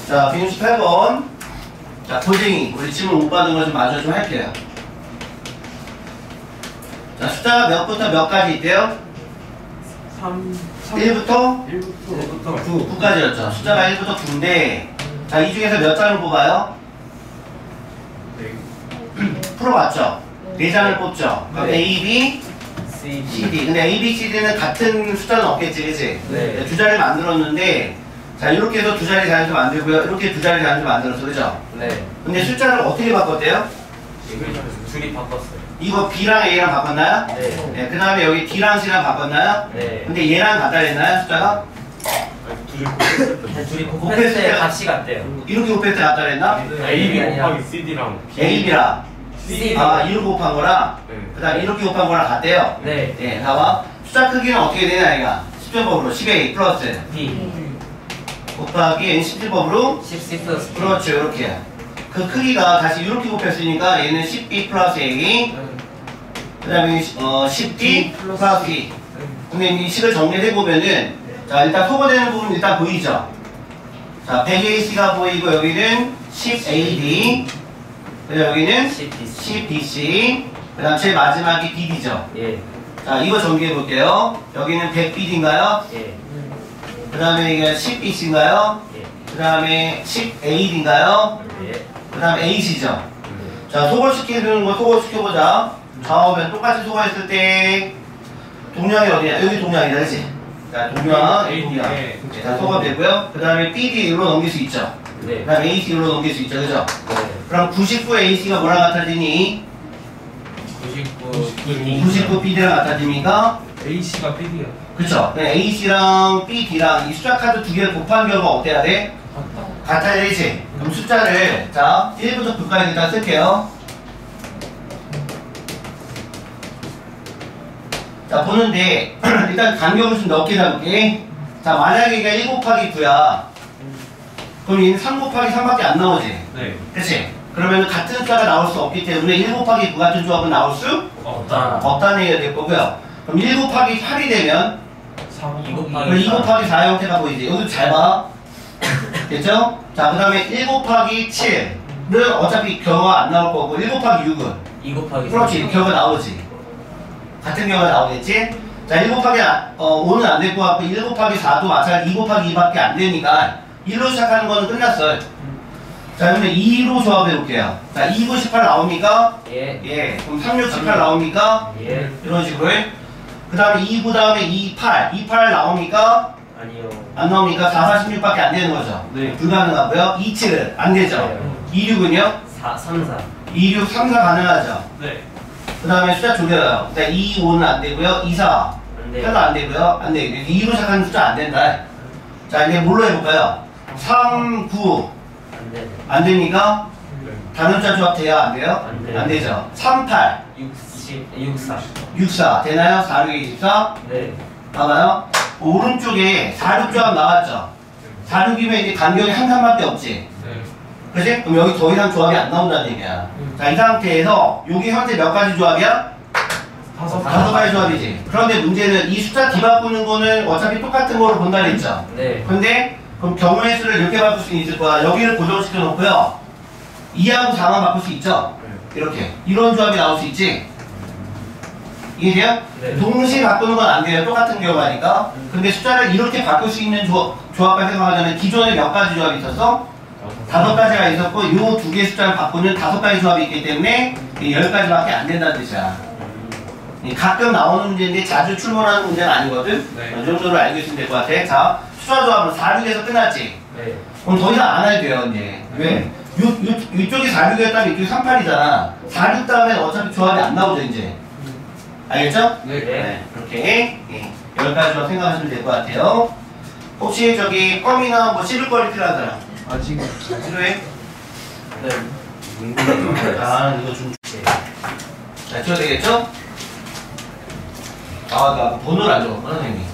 자, 168번. 자, 고쟁이. 우리 질문 못 받은 거 좀 마저 좀 할게요. 자, 숫자가 몇부터 몇까지 있대요? 1부터 9까지였죠. 숫자가 1부터 9인데, 자, 이 중에서 몇 장을 뽑아요? 풀어봤죠? 4장을 뽑죠. 그럼 A, B, C, D. 근데 A, B, C, D는 같은 숫자는 없겠지, 그치? 네. 두 자리를 만들었는데, 자, 이렇게 해서 두 자리 자연수 만들고요. 이렇게 두 자리 자연수 만들었어, 그죠? 네. 근데 숫자를 어떻게 바꿨대요? 둘이 바꿨어요. 이거 B랑 A랑 바꿨나요? 네. 네. 그 다음에 여기 D랑 C랑 바꿨나요? 네. 근데 얘랑 같다 했나요, 숫자가? 둘이 곱했을 때 값이 같대요. 이렇게 곱했을 때 같다 했나? AB 곱하기 CD랑 A, B랑. CD. 아, 이렇게 곱한 거랑, 네. 그 다음에 이렇게 곱한 거랑 같대요. 네. 네, 봐봐. 숫자 크기는 어떻게 되냐, 이가? 10제곱으로 10A 플러스 B. 곱하기 N17법으로 10C 플러스 B. 그렇죠, 이렇게. 그 크기가 다시 이렇게 곱했으니까 얘는 10B 플러스 A, 그 다음에 10D 플러스 B. 근데 이 식을 정리해보면은, 자, 일단 소거되는 부분 일단 보이죠? 자, 100AC가 보이고, 여기는 10AD, 그 다음 여기는 10BC, 그 다음 제일 마지막이 BD죠. 예. 자, 이거 정리해볼게요. 여기는 100BD인가요? 예. 그 다음에 이게 10BC인가요? 예. 그 다음에 10AD인가요? 예. 그 다음에 AC죠. 자, 소거시키는 거 소거시켜보자. 좌우변 똑같이 소거했을 때 동량이 어디냐? 여기 동량이다, 그치? 자, 동량, A 동량. 네. 자, 소거되고요. 그 다음에 BD로 넘길 수 있죠. 네. 그 다음에 AC로 넘길 수 있죠, 그죠? 네. 그럼 99 AC가 뭐랑 같아지니? 99 BD랑 같아집니까? AC가 PD야. 그쵸? 네, AC랑 BD랑 이 숫자 카드 두 개를 곱한 결과 어때야 돼? 같아야 되지? 그럼 숫자를, 자, 1부터 9까지 일단 쓸게요. 자, 보는데, 일단 간격을 좀 넓게 잡을게. 자, 만약에 얘가 1 곱하기 9야. 그럼 얘는 3 곱하기 3밖에 안 나오지? 네. 그치? 그러면 같은 숫자가 나올 수 없기 때문에 1 곱하기 9 같은 조합은 나올 수 없다. 없다는 얘기가 될 거고요. 그럼 1 곱하기 8이 되면 2 곱하기 그럼 2 곱하기 4 형태가 보이지? 여기도 잘 봐. 됐죠? 자, 그 다음에 1 곱하기 7은 어차피 결과가 안 나올 거고 1 곱하기 6은 2 곱하기 그렇지, 결과 나오지. 같은 결과 나오겠지? 자, 1 곱하기 5는 안 될 것 같고 1 곱하기 4도 마찬가지 2 곱하기 2밖에 안 되니까 1로 시작하는 거는 끝났어요. 자, 그러면 2로 조합해 볼게요. 자, 2, 9, 18 나옵니까? 예. 예. 그럼 3, 6, 18 나옵니까? 예. 이런 식으로. 그 다음에 2, 9 다음에 2, 8. 2, 8 나옵니까? 아니요. 안 나옵니까? 4, 46밖에 안 되는 거죠. 네. 불가능하고요. 2, 7은 안 되죠. 2, 6은요? 4, 3, 4. 2, 6, 3, 4 가능하죠. 네. 그 다음에 숫자 조개요. 2, 5는 안 되고요. 2, 4. 안 돼요. 별로 안 되고요. 안 돼요. 2로 시작하는 숫자 안 된다. 자, 이제 뭘로 해볼까요? 3, 9. 안 돼. 안 됩니까? 네. 다른 숫자 조합 돼요? 안 돼요? 안 돼요. 안 되죠. 3, 8. 6, 4. 6, 4. 되나요? 4, 6, 24? 네. 나와요? 오른쪽에 4, 6 조합 나왔죠? 4, 6이면 이제 간격이 한 칸밖에 없지? 네. 그치? 그럼 여기 더 이상 조합이 안 나온다는 얘기야. 자, 이 상태에서 여기 현재 몇 가지 조합이야? 다섯 가지 조합이지. 그런데 문제는 이 숫자 뒤바꾸는 거는 어차피 똑같은 거로 본다 그랬죠? 네. 근데 그럼 경우의 수를 이렇게 바꿀 수 있을 거야. 여기를 고정시켜 놓고요. 2하고 4만 바꿀 수 있죠? 이렇게. 이런 조합이 나올 수 있지? 이해돼요? 네. 동시에 바꾸는 건 안 돼요. 똑같은 경우니까. 근데 숫자를 이렇게 바꿀 수 있는 조합을 생각하자면 기존에 몇 가지 조합이 있었어? 5가지가 있었고 이 두 개의 숫자를 바꾸는 5가지 조합이 있기 때문에 10가지밖에 안 된다는 뜻이야. 가끔 나오는 문제인데 자주 출몰하는 문제는 아니거든? 네. 이 정도로 알고 있으면 될 것 같아. 자, 숫자 조합은 4, 6에서 끝났지? 네. 그럼 더 이상 안 해도 돼요, 이제. 왜? 이쪽이 4, 6이었다면 이쪽이 3, 8이잖아. 4, 6 다음에 어차피 조합이 안 나오죠, 이제. 알겠죠? 네. 그렇게 10가지만 생각하시면 될 것 같아요. 혹시 저기 껌이나 뭐 씹을 거리 필요한 사람? 아직 필요해? 네. 아, 이거 좀. 자, 줘야 되겠죠? 아, 나 번호를 안 적었구나, 선생님.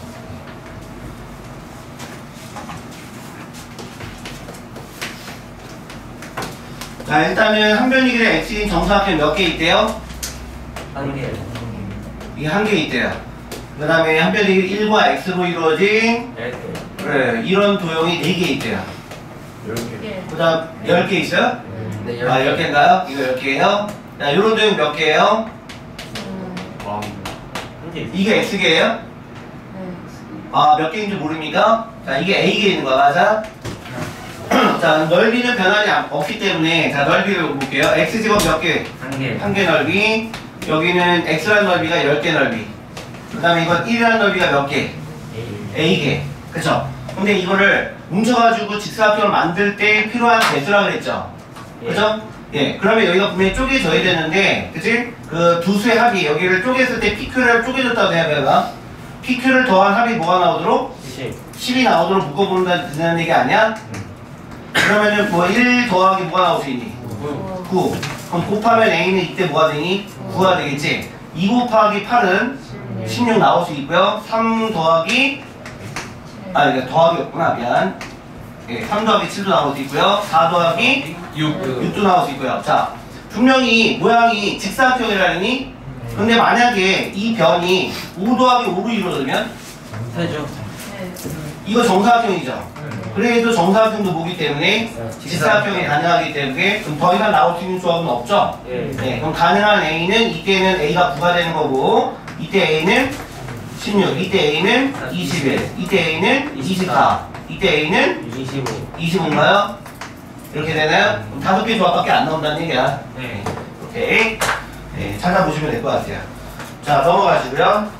자, 일단은 항변이길래 X인 정사각형 몇 개 있대요? 한 개. 이게 한 개 있대요. 그 다음에 항변이길 1과 X로 이루어진 네. 그래, 이런 도형이 4개 있대요. 이렇게. 그 다음 10개 있어요? 네, 아 10개인가요? 이거 10개예요? 자 요런 도형 몇 개예요? 한 개. 이게 X개예요? 아 몇 개인지 모릅니까? 자 이게 A개 있는 거야 맞아? 자 넓이는 변환이 없기 때문에 자 넓이를 볼게요. X제곱 몇 개? 한 개. 한 개 넓이. 여기는 X라는 넓이가 10개 넓이. 그 다음에 이건 1이라는 넓이가 몇 개? A개. 그쵸? 근데 이거를 뭉쳐가지고 직사각형을 만들 때 필요한 개수라 그랬죠? 그죠? 예. 그러면 여기가 분명히 쪼개져야 되는데, 그치? 그 두 수의 합이, 여기를 쪼갰을 때 PQ를 쪼개줬다고 생각해봐. PQ를 더한 합이 뭐가 나오도록? 10이 나오도록 묶어본다는 얘기 아니야? 그러면은 뭐 1 더하기 뭐가 나올 수 있니? 9. 그럼 곱하면 A는 이때 뭐가 되니? 9가 되겠지? 2 곱하기 8은 16 나올 수 있고요. 3 더하기 이게 더하기였구나. 미안. 예, 3 더하기 7도 나올 수 있고요. 4 더하기 6도 나올 수 있고요. 자, 분명히 모양이 직사각형이라니? 근데 만약에 이 변이 5 더하기 5로 이루어지면 되죠. 이거 정사각형이죠. 그래도 정사각형도 보기 때문에 직사각형이 가능하기 때문에 그럼 더 이상 나올 수 있는 조합은 없죠? 네, 그럼 가능한 A는 이때는 A가 9가 되는 거고 이때 A는 16, 이때 A는 21, 이때 A는 24, 이때 A는 25인가요? 이렇게 되나요? 그럼 5개 조합밖에 안 나온다는 얘기야. 네. 오케이. 네, 찾아보시면 될 것 같아요. 자, 넘어가시고요.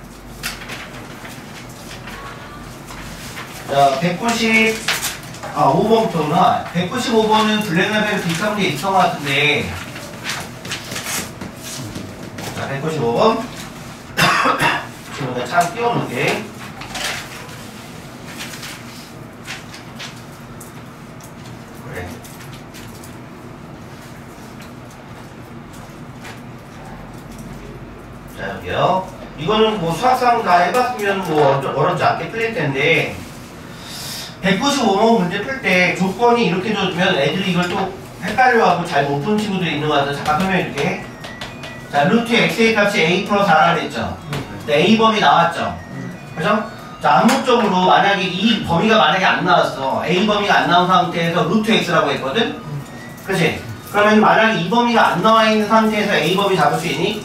자, 5번부터구나. 195번은 블랙라벨 비슷한 게 있었던 것 같은데. 자, 195번. 지금 내가 참 띄워놓을게. 그래. 자, 여기요. 이거는 뭐 수학상 다 해봤으면 뭐 어렵지 않게 풀릴 텐데. 195번 문제 풀 때 조건이 이렇게 줘주면 애들이 이걸 또 헷갈려하고 잘 못 푸는 친구들이 있는 것 같아서 잠깐 설명해 줄게. 자, 루트 x의 값이 a 플러스 r라 그랬죠. A 범위 나왔죠. 그죠? 자, 암묵적으로 만약에 이 범위가 만약에 안 나왔어. A 범위가 안 나온 상태에서 루트 x라고 했거든? 그치? 그러면 만약에 이 범위가 안 나와 있는 상태에서 A 범위 잡을 수 있니?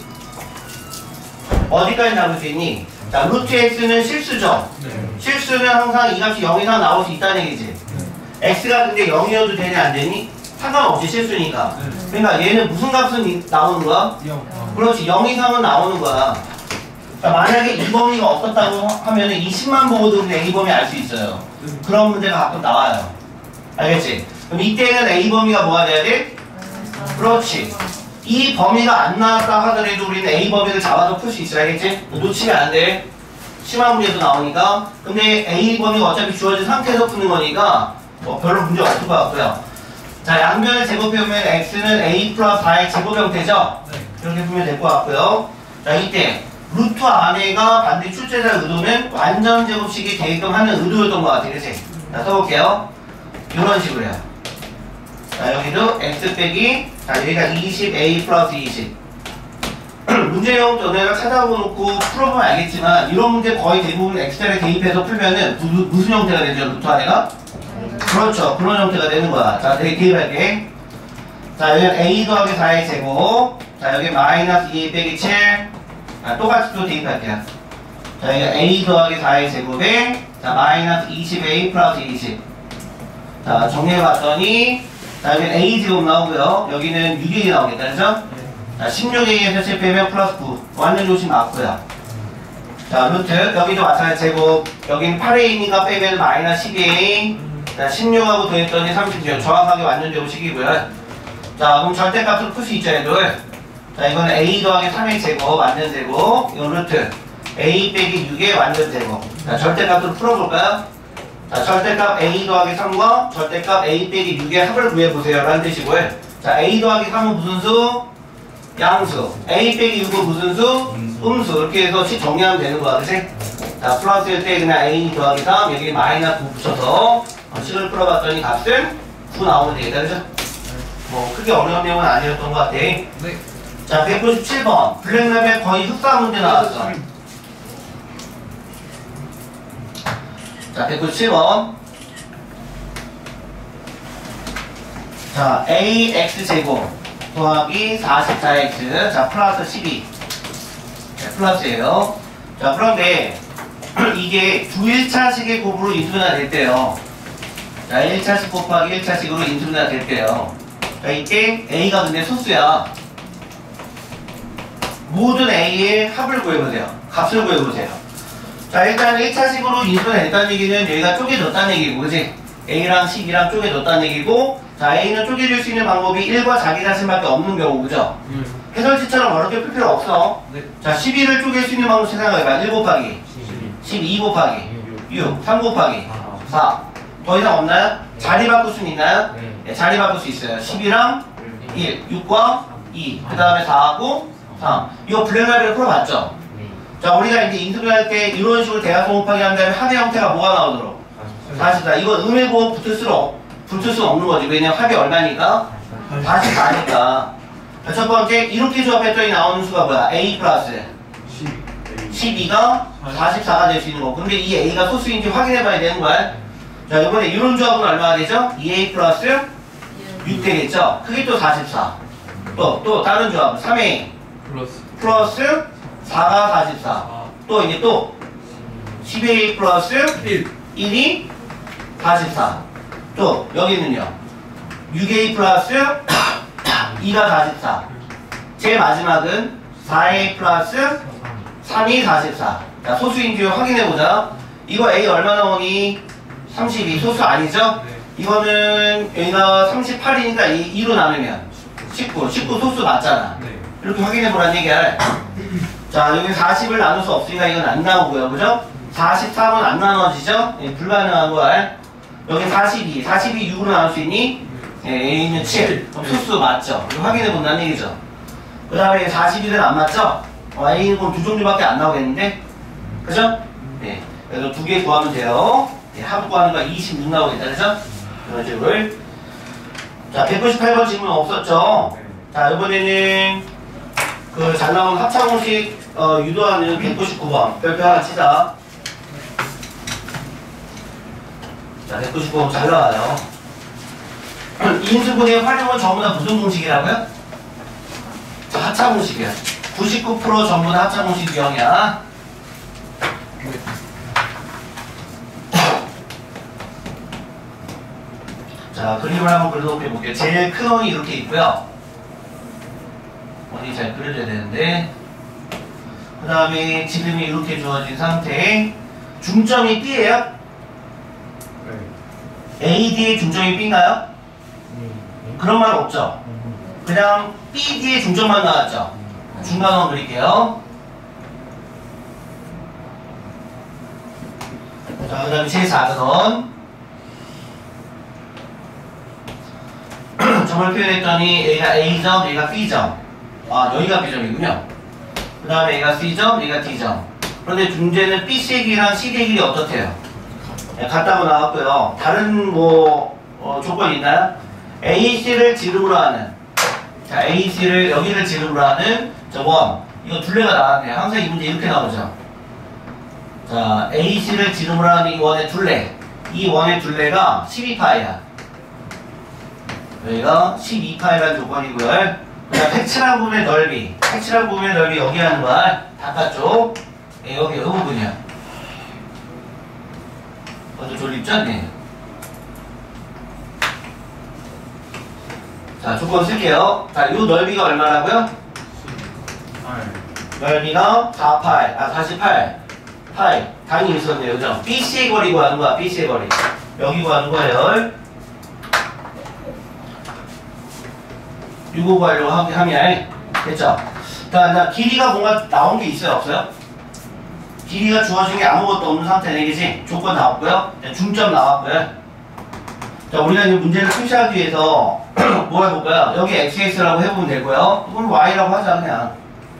어디까지 잡을 수 있니? 자, 루트 x는 실수죠? 실수는 항상 이 값이 0 이상 나올 수 있다는 얘기지. x가 근데 0이어도 되냐 안 되니? 상관없이 실수니까. 그러니까 얘는 무슨 값은 나오는 거야? 0. 그렇지, 0 이상은 나오는 거야. 그러니까 만약에 이 범위가 없었다고 하면 이 10만 보고도 근데 A 범위 알 수 있어요. 그런 문제가 가끔 나와요. 알겠지? 그럼 이때는 A 범위가 뭐가 돼야 돼? 그렇지. 이 범위가 안 나왔다 하더라도 우리는 A 범위를 잡아서 풀 수 있어. 알겠지? 놓치면 안 돼. 심한 문제도 나오니까. 근데 A 범위가 어차피 주어진 상태에서 푸는 거니까 뭐 별로 문제 없을 것 같고요. 자, 양변을 제곱해보면 x는 a 플러스 4의 제곱 형태죠? 이렇게 보면 될 것 같고요. 자, 이때 루트 안에가 반대 출제자 의도는 완전 제곱식이 되게끔 하는 의도였던 것 같아요. 그치? 자, 써볼게요. 이런 식으로요. 자, 여기도 x 빼기, 자, 여기가 20a 플러스 20. 문제형 전에가 찾아보놓고 풀어보면 알겠지만 이런 문제 거의 대부분 엑셀에 대입해서 풀면은 무슨 형태가 되죠? 루트 안에가? 그렇죠. 그런 형태가 되는 거야. 자, 대입할게. 자, 여기는 a 더하기 4의 제곱. 자, 여기 마이너스 2 빼기 7. 자, 똑같이 또 대입할게요. 자, 여기 a 더하기 4의 제곱에 자, 마이너스 20a 플러스 20. 자, 정리해봤더니 자, 여기는 a 제곱 나오고요. 여기는 6a 나오겠다. 그죠? 자, 16a에서 7 빼면 플러스 9. 완전 조심 맞고요. 자, 루트. 여기도 마찬가지 제곱. 여기는 8a니까 빼면 마이너스 12a. 자, 16하고 더했더니 36. 정확하게 완전 제곱식이고요. 자, 그럼 절대값으로 풀 수 있죠, 얘들. 자, 이거는 a 더하기 3의 제곱, 완전 제곱. 이건 루트. a 빼기 6의 완전 제곱. 자, 절대값으로 풀어볼까요? 자, 절대값 a 더하기 3과 절대값 a 빼기 6의 합을 구해보세요. 라는 뜻이고요. 자, a 더하기 3은 무슨 수? 양수. a 빼기 6은 무슨 수? 음수. 이렇게 해서 식 정리하면 되는 거야. 그치? 자, 플러스일 때 그냥 a 더하기 3, 여기 마이너스 9 붙여서 식을 풀어봤더니 값은 9 나오면 되겠다. 그죠? 뭐, 크게 어려운 내용은 아니었던 것 같아. 네. 자, 197번. 블랙랩에 거의 흡사 문제 나왔어. 자, 197번. 자, ax제곱 더하기 44x. 자, 플러스 12. 네, 플러스예요. 자, 그런데 이게 두 1차식의 곱으로 인수분해가 됐대요. 자, 1차식 곱하기 1차식으로 인수분해가 됐대요. 자, 이때 a가 근데 소수야. 모든 a의 합을 구해보세요. 값을 구해보세요. 자, 일단 1차식으로 인수분해가 됐다는 얘기는 여기가 쪼개졌다는 얘기고, 그지? a랑 12랑 쪼개졌다는 얘기고, 자, a는 쪼개질 수 있는 방법이 1과 자기 자신밖에 없는 경우, 그죠? 해설지처럼 어렵게 풀 필요 없어. 네. 자, 12를 쪼갤 수 있는 방법 생각해봐. 1 곱하기 12 곱하기 6, 3 곱하기 4. 더 이상 없나요? 자리 바꿀 수는 있나요? 네, 자리 바꿀 수 있어요. 10이랑 1, 6과 2, 그 다음에 4하고 3. 이거 블랙라벨을 풀어봤죠? 자, 우리가 이제 인수분해할 때 이런 식으로 대각선 곱하기 한 다음에 합의 형태가 뭐가 나오도록? 44. 이거 음의 곱 붙을 수 없는 거지. 왜냐면 합이 얼마니까? 44니까. 첫 번째, 이렇게 조합했더니 나오는 수가 뭐야? a 플러스 12가 44가 될 수 있는 거. 근데 이 a가 소수인지 확인해봐야 되는 거야. 자, 이번에 이런 조합은 얼마가 되죠? 2a 플러스 6 되겠죠? 크게 또 44. 또 다른 조합은 3a 플러스 4가 44. 또 이제 또 10a 플러스 1이 44. 또 여기는요 6a 플러스 2가 44. 제일 마지막은 4a 플러스 3이 44. 자, 소수인지 확인해보자. 이거 a 얼마 나오니? 32. 소수 아니죠? 이거는 여기가 38이니까 2로 나누면 19 소수 맞잖아. 이렇게 확인해보라는 얘기야. 자, 여기 40을 나눌 수 없으니까 이건 안 나오고요, 그죠? 43은 안 나눠지죠? 예, 불가능한 거야. 여기 42 6으로 나눌 수 있니? 예, A는 7. 그럼 소수 맞죠? 이거 확인해본다는 얘기죠. 그 다음에 41은 안 맞죠? A는 그럼 두 종류밖에 안 나오겠는데? 그죠? 예, 그래서 두 개 구하면 돼요. 예, 합 구하는 거 26 나오겠다, 그죠? 이런 식으로. 자, 198번 질문 없었죠? 자, 이번에는 그 잘 나온 합창공식 유도하는 199번 별표 하나 치자. 자, 199번 잘 나와요. 인수분해 활용은 전부 다 무슨 공식이라고요? 자, 합창공식이야. 99% 전부 다 합창공식 유형이야. 자, 그림을 한번 그려놓게 볼게요. 제일 큰 원이 이렇게 있고요. 원이 잘 그려져야 되는데, 그 다음에 지름이 이렇게 주어진 상태에 중점이 B예요? AD의 중점이 B인가요? 그런 말 없죠? 그냥 BD의 중점만 나왔죠? 중간원 그릴게요. 자, 그 다음에 제일 작은 원. 점을 표현했더니 얘가 A점, 얘가 B점. 아, 여기가 B점이군요. 그 다음에 얘가 C점, 얘가 D점. 그런데 문제는 BC의 길이랑 C의 길이 어떻대요? 네, 같다고 나왔고요. 다른 조건이 있나요? AC를 지름으로 하는, 자, AC를 여기를 지름으로 하는 저 원. 이거 둘레가 나왔네요. 항상 이 문제 이렇게 나오죠. 자, AC를 지름으로 하는 이 원의 둘레. 이 원의 둘레가 12파이야. 여기가 12파이라는 조건이고요. 그다음 색칠한 부분의 넓이. 색칠한 부분의 넓이 여기 하는 거야. 바깥쪽. 예, 여기 이 부분이야. 먼저 졸립죠? 네. 자, 조건 쓸게요. 자, 이 넓이가 얼마라고요? 넓이가 48 파이. 당연히 있었네요. 그죠? BC의 거리 구하는 거야. BC의 거리. 여기 구하는 거예요. 이거 구하려고 하면 됐죠? 그러니까 길이가 뭔가 나온 게 있어요? 없어요? 길이가 주어진 게 아무것도 없는 상태네, 그지? 조건 나왔고요. 중점 나왔고요. 자, 우리가 이제 문제를 표시하기 위해서 뭐 해볼까요? 여기 xx라고 해보면 되고요. 이건 y라고 하자, 그냥.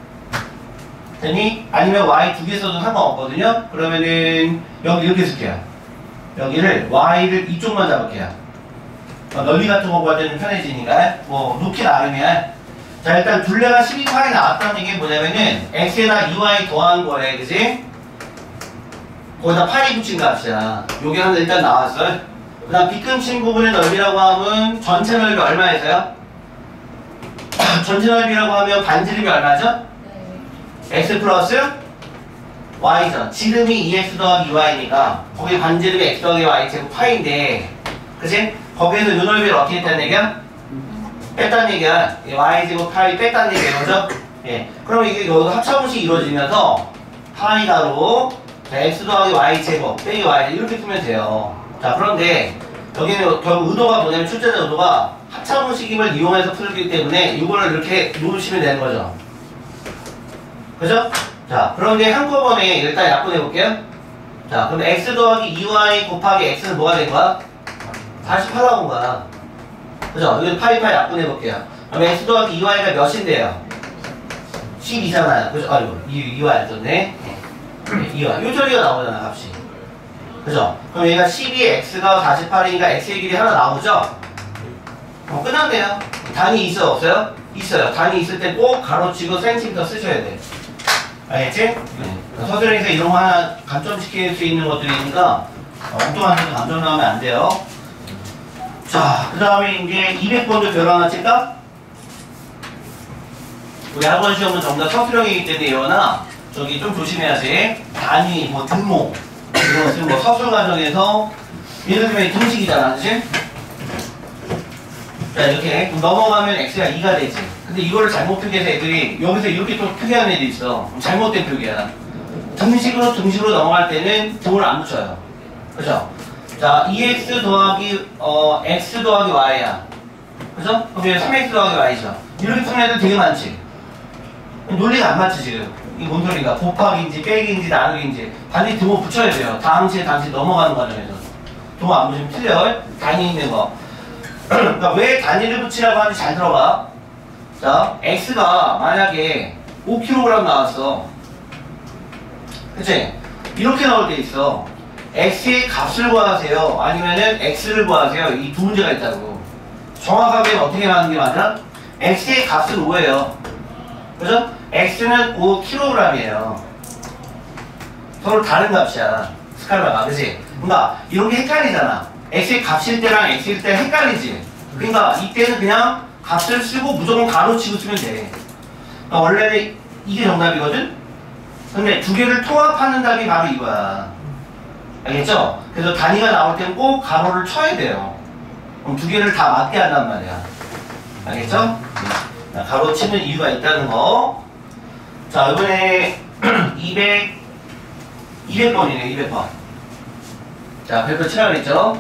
되니? 아니면 y 두 개 써도 상관없거든요? 그러면은 여기 이렇게 쓸게요. 여기를 y를 이쪽만 잡을게요. 넓이 같은 거 구할 때는 편해지니까 뭐 놓기 나름이야. 자, 일단 둘레가 12파이 나왔다는 게 뭐냐면은 x에다 2y 더한 거래, 그지? 거기다 파이 붙인 값이야. 요게 하나 일단 나왔어요. 그 다음 빗금친 부분의 넓이라고 하면 전체 넓이 얼마에서요? 전체 넓이라고 하면 반지름이 얼마죠? x 플러스 y죠. 지름이 2x 더하기 2y니까 거기 반지름이 x 더하기 y 제곱 파인데, 그치? 거기에서 요 넓이를 어떻게 했다는 얘기야? 뺐다는 얘기야. y 제곱 파이 뺐다는 얘기예요, 그죠? 예. 그럼 이게 여기서 합차분식이 이루어지면서 파이 가로 x 더하기 y 제곱 빼기 y 이렇게 풀면 돼요. 자, 그런데 여기는 결국 의도가 뭐냐면 출제자 의도가 합차분식임을 이용해서 풀기 때문에 이거를 이렇게 놓으시면 되는 거죠. 그죠? 자, 그런데 한꺼번에 일단 약분해 볼게요. 자, 그럼 x 더하기 2y 곱하기 x는 뭐가 된 거야? 48 나온 거야. 그죠? 여기서 파이파이 약분해 볼게요. 그럼 x 더하기 2y가 몇인데요? 12잖아요. 그죠? 아이고, 2y 안 썼네. 2y. 요 저리가 나오잖아, 값이. 그죠? 그럼 얘가 12x가 48이니까 x의 길이 하나 나오죠? 끝났네요. 단위 있어요, 없어요? 있어요. 단위 있을 때 꼭 가로치고 센티미터 쓰셔야 돼. 알겠지? 네. 서술에서 이런 거 하나 감점시킬 수 있는 것들이 있으니까 엉뚱한 데서 감점 나오면 안 돼요. 자, 그 다음에 이제 200번도 별 하나 칠까? 우리 학원 시험은 전부 다 서술형이기 때문에 이거나 저기 좀 조심해야지. 단위, 뭐 등목 이런 것은 뭐 서술 과정에서 예를 들면 등식이잖아, 그치? 자, 이렇게 넘어가면 x가 2가 되지. 근데 이거를 잘못 표기해서 애들이 여기서 이렇게 또 표기하는 애들이 있어. 잘못된 표기야. 등식으로 넘어갈 때는 등을 안 붙여요. 그죠? 자, 2x 더하기 x 더하기 y야. 그죠? 그럼 3x 더하기 y죠. 이렇게 푸는 애들 되게 많지. 논리가 안 맞지 지금. 이게 뭔 소리가? 곱하기인지 빼기인지 나누기인지 반드시 등호 붙여야 돼요. 다음 시에 넘어가는 과정에서. 등호 안 붙이면 틀려요. 단위 있는 거. 그러니까 왜 단위를 붙이라고 하는지 잘 들어봐. 자, x가 만약에 5kg 나왔어. 그치? 이렇게 나올 때 있어. x의 값을 구하세요. 아니면은 x를 구하세요. 이 두 문제가 있다고. 정확하게 어떻게 하는 게 맞아? x의 값은 5예요. 그죠? x는 5kg이에요. 서로 다른 값이야. 스칼라가. 그치? 그러니까 이런 게 헷갈리잖아. x의 값일 때랑 x일 때 헷갈리지. 그러니까 이때는 그냥 값을 쓰고 무조건 가로치고 쓰면 돼. 그러니까 원래는 이게 정답이거든? 근데 두 개를 통합하는 답이 바로 이거야. 알겠죠? 그래서 단위가 나올 때는 꼭 가로를 쳐야 돼요. 그럼 두 개를 다 맞게 한단 말이야. 알겠죠? 자, 가로 치는 이유가 있다는 거. 자, 이번에 200번이네, 200번. 자, 별표 치라 그랬죠?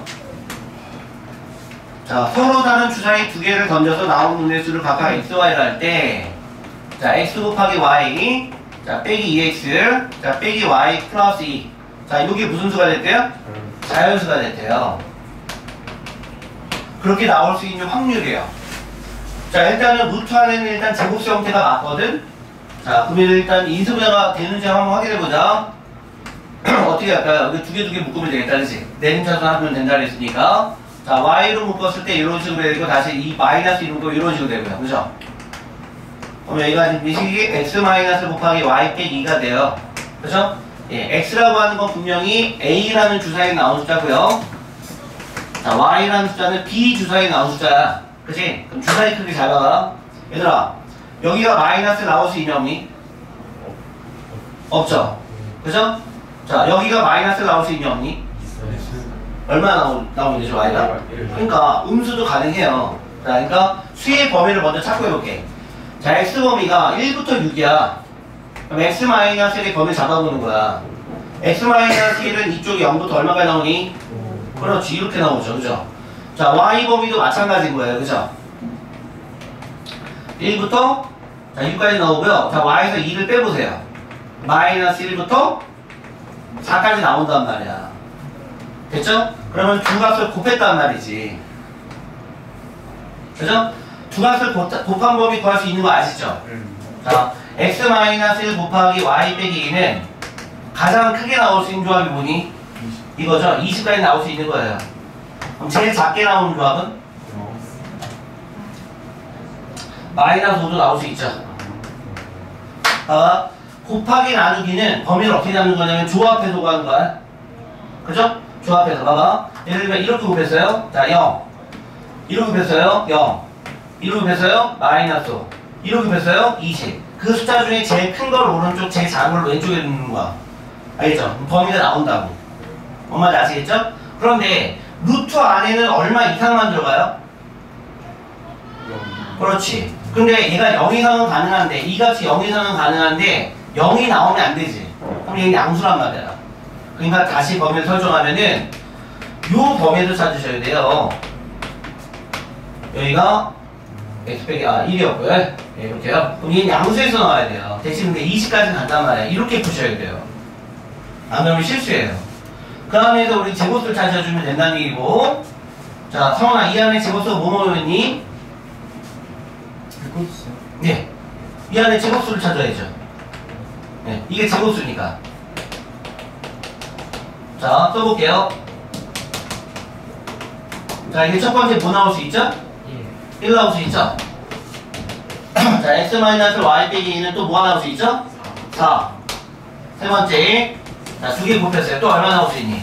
자, 서로 다른 주사위 두 개를 던져서 나오는 문제수를 각각 x, y를 할 때, 자, x 곱하기 y, 자, 빼기 2x, 자, 빼기 y 플러스 2. 자, 이게 무슨 수가 됐대요? 자연수가 됐대요. 그렇게 나올 수 있는 확률이에요. 자, 일단은 루트 안에는 일단 제곱수 형태가 맞거든? 자, 그러면 일단 인수분해가 되는지 한번 확인해보자. 어떻게 할까요? 여기 두 개 묶으면 되겠다, 그치? 내림차순 하면 된다 그랬으니까. 자, y로 묶었을 때 이런 식으로 되고, 다시 이 마이너스 이런 거 이런 식으로 되고요. 그죠? 그럼 여기가 지금 미식이 x 마이너스 곱하기 y 빼기 2가 돼요. 그죠? 예, x라고 하는 건 분명히 a라는 주사에 나온 숫자고요. 자, y라는 숫자는 b 주사에 나온 숫자야. 그치? 그럼 주사위 크기 잘 봐봐. 얘들아, 여기가 마이너스 나올 수 있냐 없니? 없죠? 그죠? 자, 여기가 마이너스 나올 수 있냐 없니? 얼마 나오면 되죠, y가? 그러니까 음수도 가능해요. 자, 그러니까 수의 범위를 먼저 찾고 해볼게. 자, x 범위가 1부터 6이야. 그럼 x-1의 범위 잡아보는 거야. x-1은 이쪽이 0부터 얼마까지 나오니? 그렇지, 이렇게 나오죠, 그죠? 자, y 범위도 마찬가지인 거예요, 그죠? 1부터 자, 6까지 나오고요. 자, y에서 2를 빼보세요. 마이너스 1부터 4까지 나온단 말이야. 됐죠? 그러면 두 값을 곱했단 말이지. 그죠? 두 값을 곱한 범위 구할 수 있는 거 아시죠? 자, x-1 곱하기 y 빼기 2는 가장 크게 나올 수 있는 조합이 뭐니? 이거죠? 20까지 나올 수 있는 거예요. 그럼 제일 작게 나오는 조합은? 마이너스 5도 나올 수 있죠. 곱하기 나누기는 범위를 어떻게 잡는 거냐면 조합해서 구하는 거야. 그죠? 조합해서 봐봐. 예를 들면 이렇게 곱했어요. 자, 0. 이렇게 곱했어요. 0. 이렇게 곱했어요. 마이너스 5. 이렇게 곱했어요. 20. 그 숫자 중에 제일 큰 걸 오른쪽, 제일 작은 걸 왼쪽에 넣는 거야. 알겠죠? 범위가 나온다고. 뭔 말인지 아시겠죠? 그런데 루트 안에는 얼마 이상만 들어가요? 그렇지. 근데 얘가 0 이상은 가능한데, 이 값이 0 이상은 가능한데 0이 나오면 안 되지. 그럼 얘는 양수란 말이야. 그러니까 다시 범위를 설정하면은 요 범위도 찾으셔야 돼요. 여기가 x 빼기 1이었고요. 네, 이렇게요. 그럼 얘는 양수에서 나와야 돼요. 대신 근데 20까지 간단 말이야. 이렇게 푸셔야 돼요. 안 그러면 실수예요. 그 다음에서 우리 제곱수를 찾아주면 된다는 얘기고. 자, 성원아, 이 안에 제곱수가 뭐뭐였니? 네. 이 안에 제곱수를 찾아야죠. 네. 이게 제곱수니까. 자, 써볼게요. 자, 이게 첫 번째 뭐 나올 수 있죠? 1 나올 수 있죠? 자, x-y 빼기 2는 또 뭐가 나올 수 있죠? 4. 세 번째. 자, 두 개 곱했어요. 또 얼마 나올 수 있니?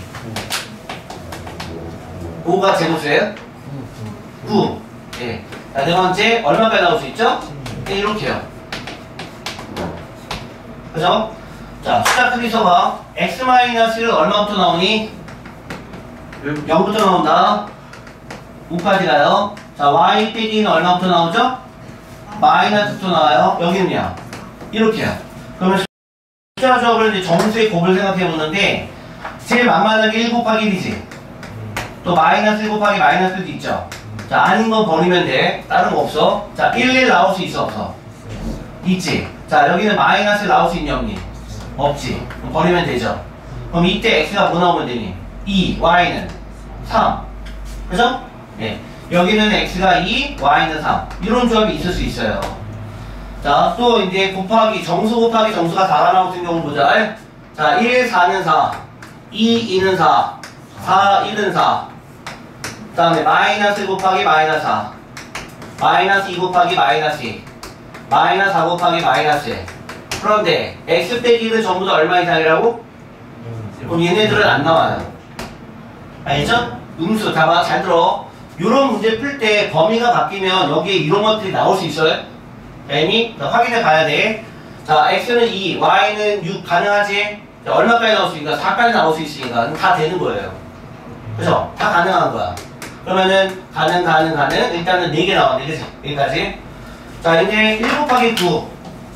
5가 제곱수예요? 9. 예. 자, 네 번째. 얼마까지 나올 수 있죠? 네, 이렇게요. 그죠? 자, 숫자 크기 써봐. x-1은 얼마부터 나오니? 0부터 나온다. 5까지 가요. 자, y 빼기는 얼마부터 나오죠? 마이너스부터 나와요. 여기는요. 이렇게요. 그러면 숫자 조합을 이제 정수의 곱을 생각해 보는데 제일 만만한 게 1 곱하기 1이지. 또 마이너스 1 곱하기 마이너스도 있죠. 자, 아닌 거 버리면 돼. 다른 거 없어. 자, 1 나올 수 있어, 없어? 있지. 자, 여기는 마이너스 나올 수 있냐, 없니? 없지. 그럼 버리면 되죠. 그럼 이때 x가 뭐 나오면 되니? 2, y는 3. 그죠? 네. 여기는 x가 2, y는 3. 이런 조합이 있을 수 있어요. 자, 또 이제 곱하기, 정수 곱하기 정수가 4가 나오는 경우 보자. 자, 1, 4는 4. 2, 2는 4. 4, 1은 4. 그 다음에 마이너스 곱하기 마이너스 4. 마이너스 2 곱하기 마이너스 2. 마이너스 4 곱하기 마이너스 1. 그런데 x 빼기 1은 전부 다 얼마 이상이라고? 그럼 얘네들은 안 나와요. 알겠죠? 음수. 자, 잘 들어. 요런 문제 풀 때 범위가 바뀌면 여기에 이런 것들이 나올 수 있어요. M이? 확인해 봐야 돼. 자, x는 2, y는 6 가능하지? 자, 얼마까지 나올 수 있으니까 4까지 나올 수 있으니까 다 되는 거예요. 그죠? 다 가능한 거야. 그러면은 가능 일단은 4개 나왔네. 그치? 여기까지. 자, 이제 1 곱하기 9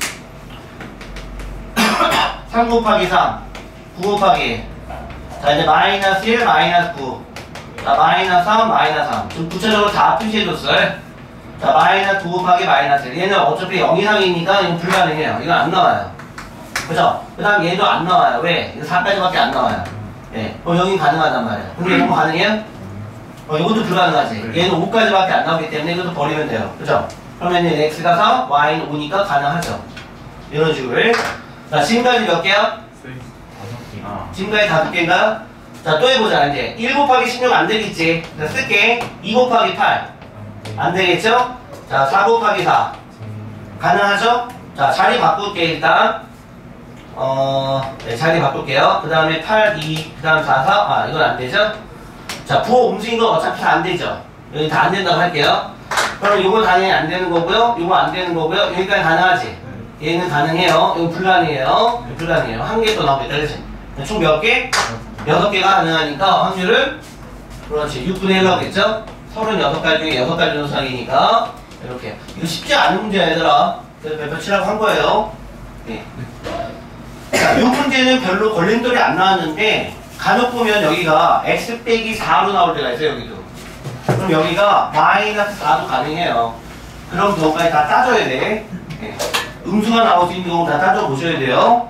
3 곱하기 3 9 곱하기 1. 자, 이제 마이너스 1 마이너스 9. 자, 마이너스 3 마이너스 3. 좀 구체적으로 다 표시해줬어요. 자, 마이너스 9 곱하기 마이너스 1. 얘는 어차피 0 이상이니까 이건 불가능해요. 이건 안 나와요. 그죠? 그 다음 얘도 안 나와요. 왜? 이거 4까지밖에 안 나와요. 예. 그럼 여긴 가능하단 말이에요. 근데 이거 가능해요? 이것도 불가능하지. 얘는 5까지밖에 안 나오기 때문에 이것도 버리면 돼요. 그죠? 그러면 이제 x가 4, y는 5니까 가능하죠. 이런 식으로. 자, 지금까지 몇 개야? 지금까지 5개인가요? 자, 또 해보자. 이제 1 곱하기 16 안 되겠지. 자, 쓸게. 2 곱하기 8 안 되겠죠? 자, 4 곱하기 4 가능하죠? 자, 자리 바꿀게 일단. 네, 자리 바꿀게요. 그 다음에 8, 2, 그 다음 4, 4. 이건 안 되죠? 자, 부호 움직인 거 어차피 다 안 되죠? 여기 다 안 된다고 할게요. 그럼 이거 당연히 안 되는 거고요. 이거 안 되는 거고요. 여기까지 가능하지? 얘는 가능해요. 이건 불가능해요. 불가능해요. 한 개 또 나오겠다. 그렇지? 총 몇 개? 6개가 가능하니까 확률을 그렇지 6분의 1 하겠죠? 36가지 중에 6가지 정상이니까 이렇게. 이거 쉽지 않은 문제야 얘들아. 그래서 몇 번 치라고 한 거예요. 네. 자, 이 문제는 별로 걸림돌이 안 나왔는데 간혹 보면 여기가 x 빼기 4로 나올 때가 있어요. 여기도. 그럼 여기가 마이너스 4도 가능해요. 그런 경우까지 다 따져야 돼. 네. 음수가 나올 수 있는 경우 다 따져 보셔야 돼요.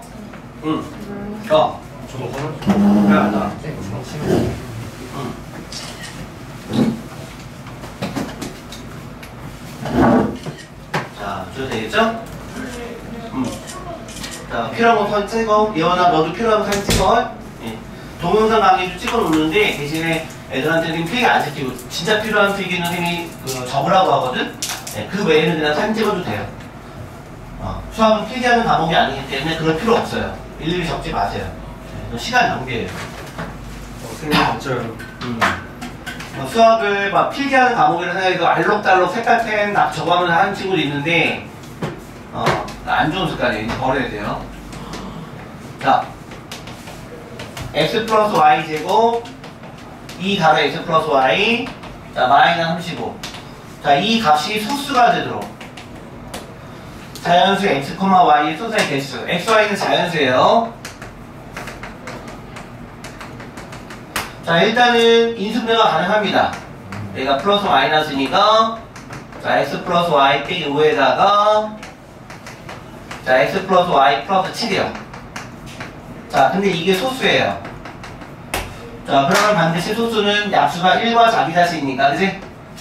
저도 화장실. 그래 맞아. 자, 줘도 되겠죠? 자, 필요한 거 사진 찍어. 예원아, 너도 필요한 거 사진 찍어. 예. 동영상 강의도 찍어 놓는데 대신에 애들한테는 필기 안 시키고 진짜 필요한 필기는 선생님이 적으라고 하거든. 예, 그 외에는 그냥 사진 찍어도 돼요. 수학은 필기하는 과목이 아니기 때문에 그럴 필요 없어요. 일일이 적지 마세요. 예, 시간 낭비예요. 선생님 맞죠? 수학을 막 필기하는 과목이라 생각해서 알록달록 색깔펜 저거 하면서 하는 친구도 있는데 안 좋은 습관이에요. 이제 버려야 돼요. 자, x 플러스 y 제곱 2 가로 x 플러스 y 자 마이너스 35. 자, 이 값이 소수가 되도록 자연수 x, y의 소수의 개수 x, y는 자연수예요. 자, 일단은 인수분해가 가능합니다. 얘가 플러스 마이너스니까 자 x 플러스 y 빼기 5에다가 자 x 플러스 y 플러스 7이요. 자, 근데 이게 소수예요. 자, 그러면 반드시 소수는 약수가 1과 자기 자신이니까, 그지?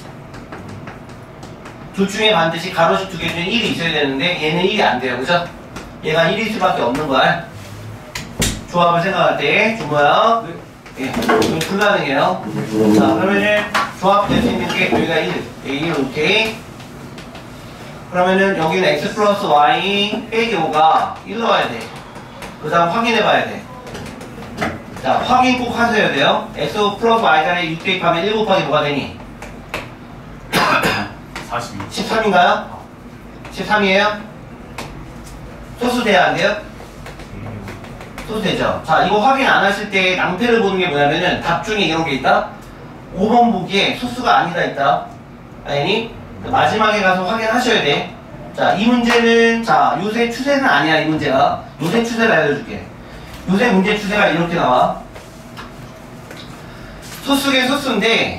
둘 중에 반드시 가로식 두 개 중에 1이 있어야 되는데 얘는 1이 안 돼요, 그죠? 얘가 1일 수밖에 없는 거야. 조합을 생각할 때 주모야. 예, 불가능해요. 자, 그러면은 조합될 수 있는 게 여기가 1, 1 오케이. 그러면은 여기는 x 플러스 y 빼기 5가 1 넣어야 돼. 그 다음 확인해 봐야 돼. 자, 확인 꼭 하셔야 돼요. x 플러스 y 자리에 6 대입하면 1 곱하기 뭐가 되니? 42. 13인가요? 13이에요? 소수 돼야 안 돼요? 소수 되죠? 자, 이거 확인 안 하실 때 낭패를 보는 게 뭐냐면은 답 중에 이런 게 있다? 5번 보기에 소수가 아니다 있다. 아니? 마지막에 가서 확인하셔야 돼. 자, 이 문제는 자 요새 추세는 아니야. 이 문제가 요새 추세를 알려줄게. 요새 문제 추세가 이렇게 나와. 소수긴 소수인데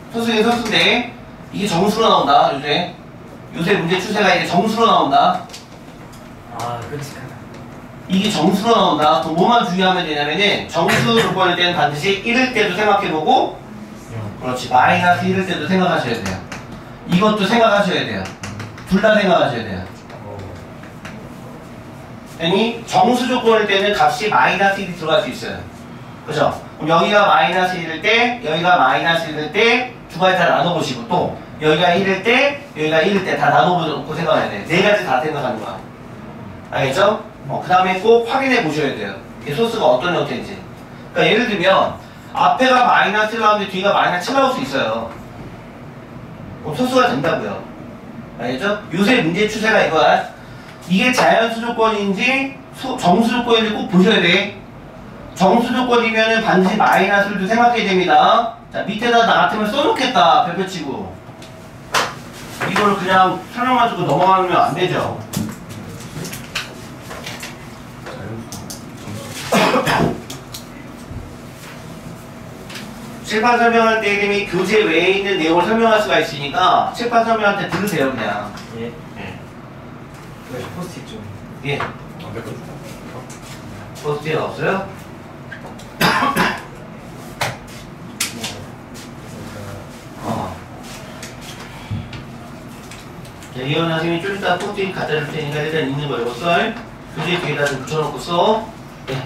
이게 정수로 나온다. 요새 문제 추세가 이게 정수로 나온다. 아, 끔찍하다. 이게 정수로 나온다. 그럼 뭐만 주의하면 되냐면은 정수 조건일 때는 반드시 1일 때도 생각해보고 그렇지 마이너스 1일 때도 생각하셔야 돼요. 이것도 생각하셔야 돼요. 둘 다 생각하셔야 돼요. 아니 정수 조건일 때는 값이 마이너스 1이 들어갈 수 있어요. 그죠? 그럼 여기가 마이너스 1일 때 여기가 마이너스 1일 때 두 가지 다 나눠보시고 또 여기가 1일 때 여기가 1일 때 다 나눠보고 생각해야 돼. 네 가지 다 생각하는 거야. 알겠죠? 그 다음에 꼭 확인해 보셔야 돼요. 이 소스가 어떤 형태인지. 그러니까 예를 들면 앞에가 마이너스 1 나오는데 뒤가 마이너스 7 나올 수 있어요. 그럼 소수가 된다고요. 알겠죠? 요새 문제 추세가 이거야. 이게 자연수 조건인지 정수 조건인지 꼭 보셔야 돼. 정수 조건이면은 반드시 마이너스를 생각해야 됩니다. 자, 밑에다 나 같으면 써놓겠다. 별표 치고. 이걸 그냥 설명만 주고 넘어가면 안 되죠. 칠판 설명할 때 이미 교재 외에 있는 내용을 설명할 수가 있으니까 칠판 설명할 때 들으세요 그냥. 예. 예. 네, 포스트잇 좀. 예. 안 됐거든. 포스트잇 없어요? 자, 이현 선생님이 좀 이따 포스트잇 갖다 줄 테니까 일단 있는 거 이거 써. 교재 뒤에다 좀 붙여놓고 써. 예.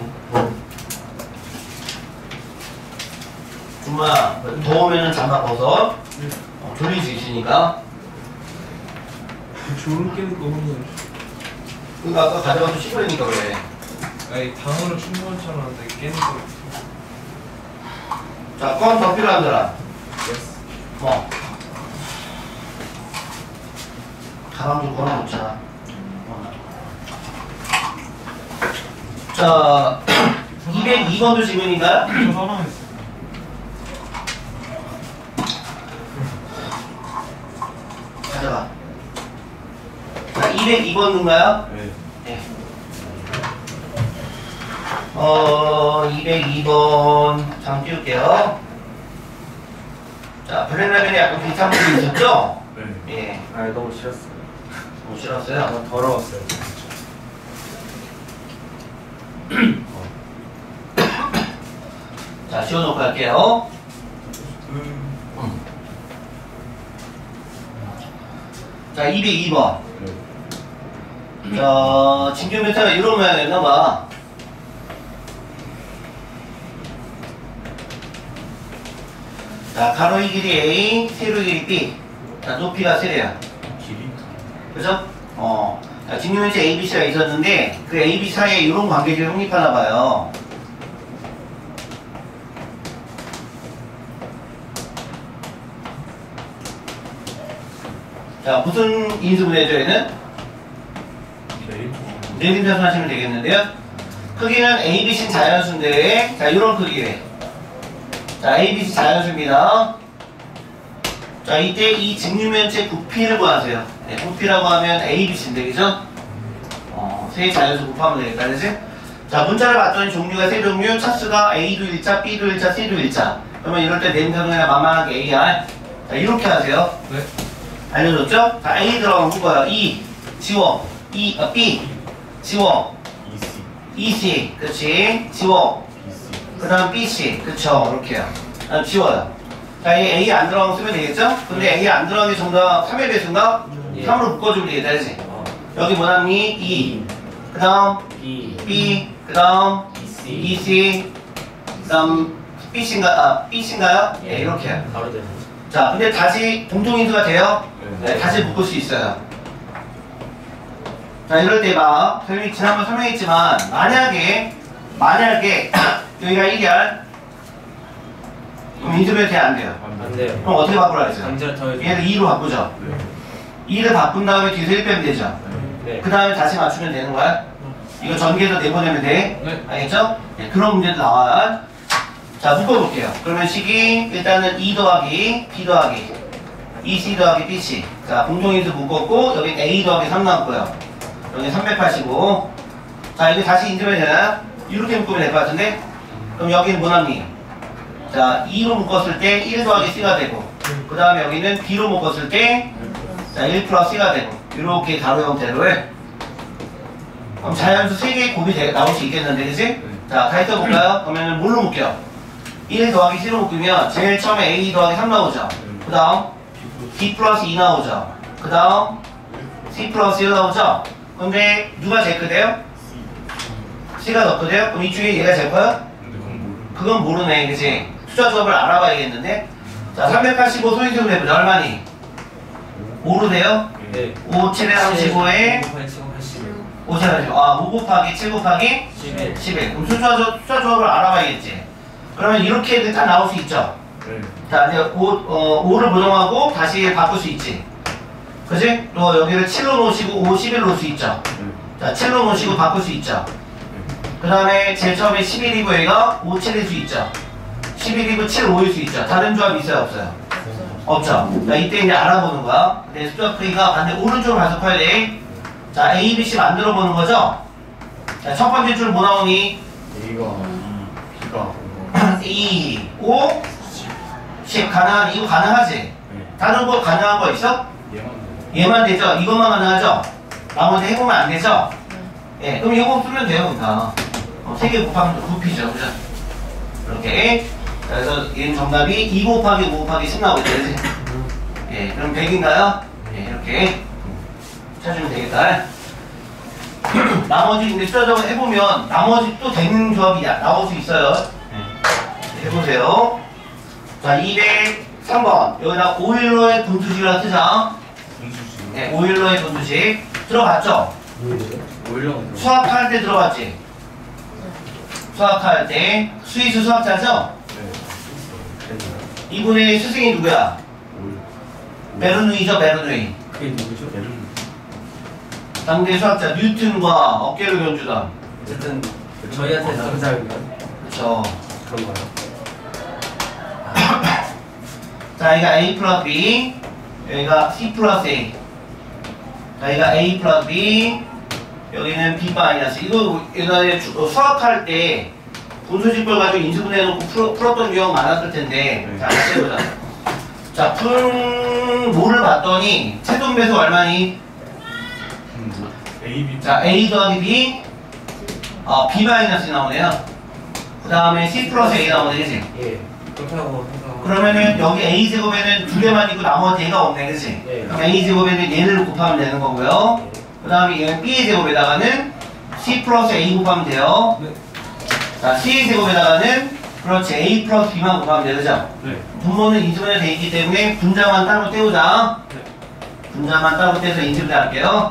정말 더우면은 장갑 벗어. 졸릴 수 있으니까. 졸음 깨는 거 없는. 그거 아까 가져가서 씹으려니까 그래. 아니 당으로 충분찮아. 근데 깨는 거. 자, 껌 더 필요한 사람. 예스. 뭐. 가방 좀 걸어놓자. 자, 202번도 질문인가요? 저 하나 했어. 가져가. 자, 202번인가요? 네. 네. 202번 잠 띄울게요. 자, 블랙라벨에 약간 비슷한 부분이 있었죠? 네. 예. 아, 너무 싫었어요. 못 싫었어요? 너무 더러웠어요. 자, 씌워놓고 할게요. 자, 202번. 네. 자, 진균 메타가 이런 모양이었나봐. 자, 가로의 길이 A, 세로의 길이 B. 자, 높이가 세래야. 길이? 그죠? 자, 진균면체 A, B, C가 있었는데, 그 A, B 사이에 이런 관계를 성립하나봐요. 자, 무슨 인수분해죠, 얘는? 내림차수 하시면 되겠는데요. 크기는 ABC 자연수인데, 자, 이런 크기에. 자, ABC 자연수입니다. 자, 이때 이 직류면체 부피를 구하세요. 네, 부피라고 하면 ABC인데, 그죠? 세 자연수 곱하면 되겠다, 그지? 자, 문자를 봤더니 종류가 세 종류, 차수가 A도 1차, B도 1차, C도 1차. 그러면 이럴 때 내림차수 그냥 만만하게 AR. 자, 이렇게 하세요. 네. 알려줬죠? 자, A 들어가면 뭐야? E, 지워. B, 지워. EC, 그렇지. 지워. 그 다음 BC, 그쵸. 이렇게요. 다음 지워요. 자, 이 A 안 들어가면 쓰면 되겠죠? 근데 A 안 들어가는 게 정답 3의 배수인가? 3으로 묶어주면 되겠다, 그치? 여기 뭐 남니? E. 그 다음 B. 그 다음 EC. 그 다음 BC인가요? 예, 이렇게요. 바로 되는 자, 근데 다시 공통인수가 돼요? 네, 다시 묶을 수 있어요. 자, 이럴 때 봐. 지난번 설명했지만, 만약에, 여기가 1이야. 그럼 인수분해 돼야 안 돼요. 안 돼요. 그럼 어떻게 바꾸라 그랬어요? 강제로 더해줘. 얘를 2로 바꾸죠. 2를 바꾼 다음에 뒤에서 1 빼면 되죠. 네. 그 다음에 다시 맞추면 되는 거야. 이거 전개해서 내보내면 돼. 네. 알겠죠? 네, 그런 문제도 나와요. 자, 묶어볼게요. 그러면 식이 일단은 2 더하기 B 더하기 EC 더하기 BC. 자, 공통인수 묶었고 여긴 A 더하기 3 나왔고요. 여기 385. 자, 이거 다시 인수분해 되나요? 이렇게 묶으면 될 것 같은데? 그럼 여기는 뭐 남니? 자, 2로 묶었을 때 1 더하기 C가 되고 그 다음에 여기는 B로 묶었을 때 자, 1 플러스 C가 되고 이렇게 가로 형태로에 그럼 자연수 3개의 곱이 나올 수 있겠는데, 그치? 자, 다시 써볼까요? 그러면 뭘로 묶여? 1 더하기 C로 묶으면 제일 처음에 A 더하기 3 나오죠. 그 다음 B 플러스 2 나오죠. 그 다음 C 플러스 1 나오죠. 근데 누가 제일 크대요? C가 더 크대요? 그럼 이 중에 얘가 제일 커요? 그건 모르네, 그치? 숫자 조합을 알아봐야겠는데. 자, 385 소인수분 해보자. 얼마니? 5로 돼요? 네. 5, 7에 35에 5, 7에 5 곱하기 7 곱하기 11. 그럼 숫자 조합을 알아봐야겠지. 그러면 이렇게 다 나올 수 있죠? 자, 이제 5를 부정하고 다시 바꿀 수 있지. 그치? 또 여기를 7로 놓으시고 5, 11로 놓을 수 있죠. 자, 7로 놓으시고 바꿀 수 있죠. 그 다음에 제일 처음에 11이고 얘가 5, 7일 수 있죠. 11이고 7, 5일 수 있죠. 다른 조합이 있어요? 없어요? 없죠. 자, 이때 이제 알아보는 거야. 근데 숫자 크기가 반대 오른쪽으로 가서 커야 돼. 자, A, B, C 만들어 보는 거죠? 자, 첫 번째 줄 뭐 나오니? B가 2, 5, 10. 이거 가능하지? 다른 거 가능한 거 있어? 얘만 되죠? 이것만 가능하죠? 나머지 해보면 안 되죠? 예, 그럼 이거 쓰면 돼요, 그러니까. 3개 곱하면 곱이죠, 그죠? 이렇게. 자, 그래서 얘는 정답이 2 곱하기 5 곱하기 10 나오겠죠, 그지? 예, 그럼 100인가요? 예, 이렇게. 찾으면 되겠다. 나머지, 근데 숫자적으로 해보면, 나머지 또 되는 조합이 나올 수 있어요. 해보세요. 자, 203번. 여기다 오일러의 분수식이라 쓰자. 네, 오일러의 분수식. 들어갔죠? 수학할 때 들어갔지? 수학할 때. 수의수 수학자죠? 이분의 스승이 누구야? 베르누이죠, 베르누이. 그게 누구죠? 당대 수학자 뉴턴과 어깨를 견주던. 어쨌든 저희한테 남자인가? 그쵸. 그런 거요. 자, 여기가 A 플러스 B, 여기가 C 플러스 A. 자, 여기가 A 플러스 B, 여기는 B 마이너스. 이거 옛날에 수학할 때 분수식별 가지고 인수분해 해놓고 풀었던 경우 많았을 텐데. 자, 다시 해보자. 자, 분모를 봤더니 최종배수 얼마니? 자, A 더하기 B, B 마이너스 나오네요. 그 다음에 C 플러스 A 나오네, 그치? 예. 그렇게 하고 해서. 그러면은 여기 A 제곱에는 두 개만 있고 나머지 A가 없네, 그치? 네. 그럼 A 제곱에는 얘를 곱하면 되는 거고요. 그 다음에 얘는 B의 제곱에다가는 C 플러스 A 곱하면 돼요. 네. 자, C의 제곱에다가는 그렇지, A 플러스 B만 곱하면 되죠? 네. 분모는 인수분해 돼 있기 때문에 분자만 따로 떼우자. 분자만 따로 떼서 인수분해 할게요.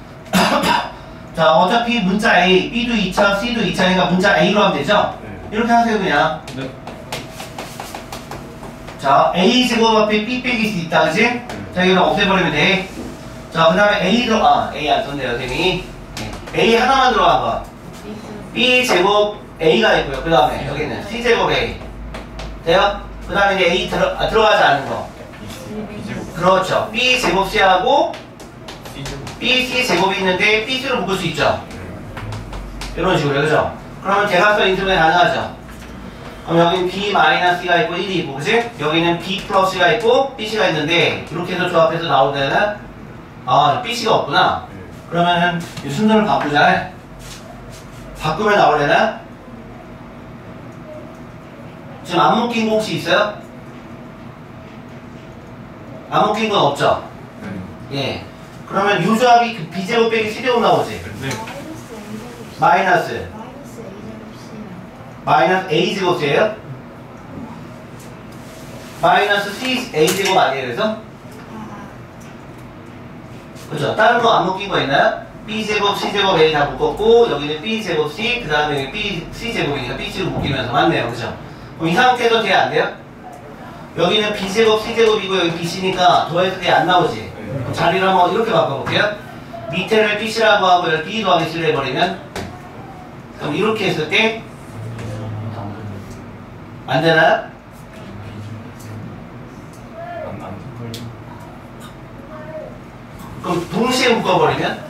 자, 어차피 문자 A, B도 2차, C도 2차니까 문자 A로 하면 되죠? 이렇게 하세요, 그냥. 네. 자, A 제곱 앞에 B 빼기 수 있다, 그지? 자, 이거 없애버리면 돼. 자, 그 다음에 A 안 썼네요, 선생님이. A 하나만 들어간 거. B 제곱 A가 있고요. 그 다음에 여기는 C 제곱 A. 돼요? 그 다음에 이제 A 들어가지 않은 거. B제곱 그렇죠. B 제곱 C하고 C제곱 B, C 제곱이 있는데 B, C로 묶을 수 있죠. 이런 식으로, 그죠? 그러면 대각선 인수분해 가능하죠. 그럼 여기는 B-C가 있고 1이 있고, 그치? 여기는 B 플러스가 있고 BC가 있는데 이렇게 해서 조합해서 나올 때는 BC가 없구나. 그러면은 이 순서를 바꾸자. 바꾸면 나오려나? 지금 안 묶인 거 혹시 있어요? 안 묶인 건 없죠? 예. 그러면 이 조합이 그 B제곱 빼기 C제곱 나오지? 네 마이너스 A제곱 C예요? 마이너스 C A제곱 아니에요, 그래서? 그죠? 다른 거 안 묶인 거 있나요? B제곱, C제곱, A 다 묶었고, 여기는 B제곱, C, 그 다음에 여기 B, C제곱이니까 B제곱 묶이면서 맞네요, 그죠? 그럼 이 상태에서 돼야 안 돼요? 여기는 B제곱, C제곱이고, 여기 BC니까 더해서 돼 안 나오지? 그럼 자리를 한번 이렇게 바꿔볼게요. 밑에를 BC라고 하고, 여기 B 더하기 C를 해버리면, 그럼 이렇게 했을 때, 안 되나요? 그럼 동시에 묶어버리면?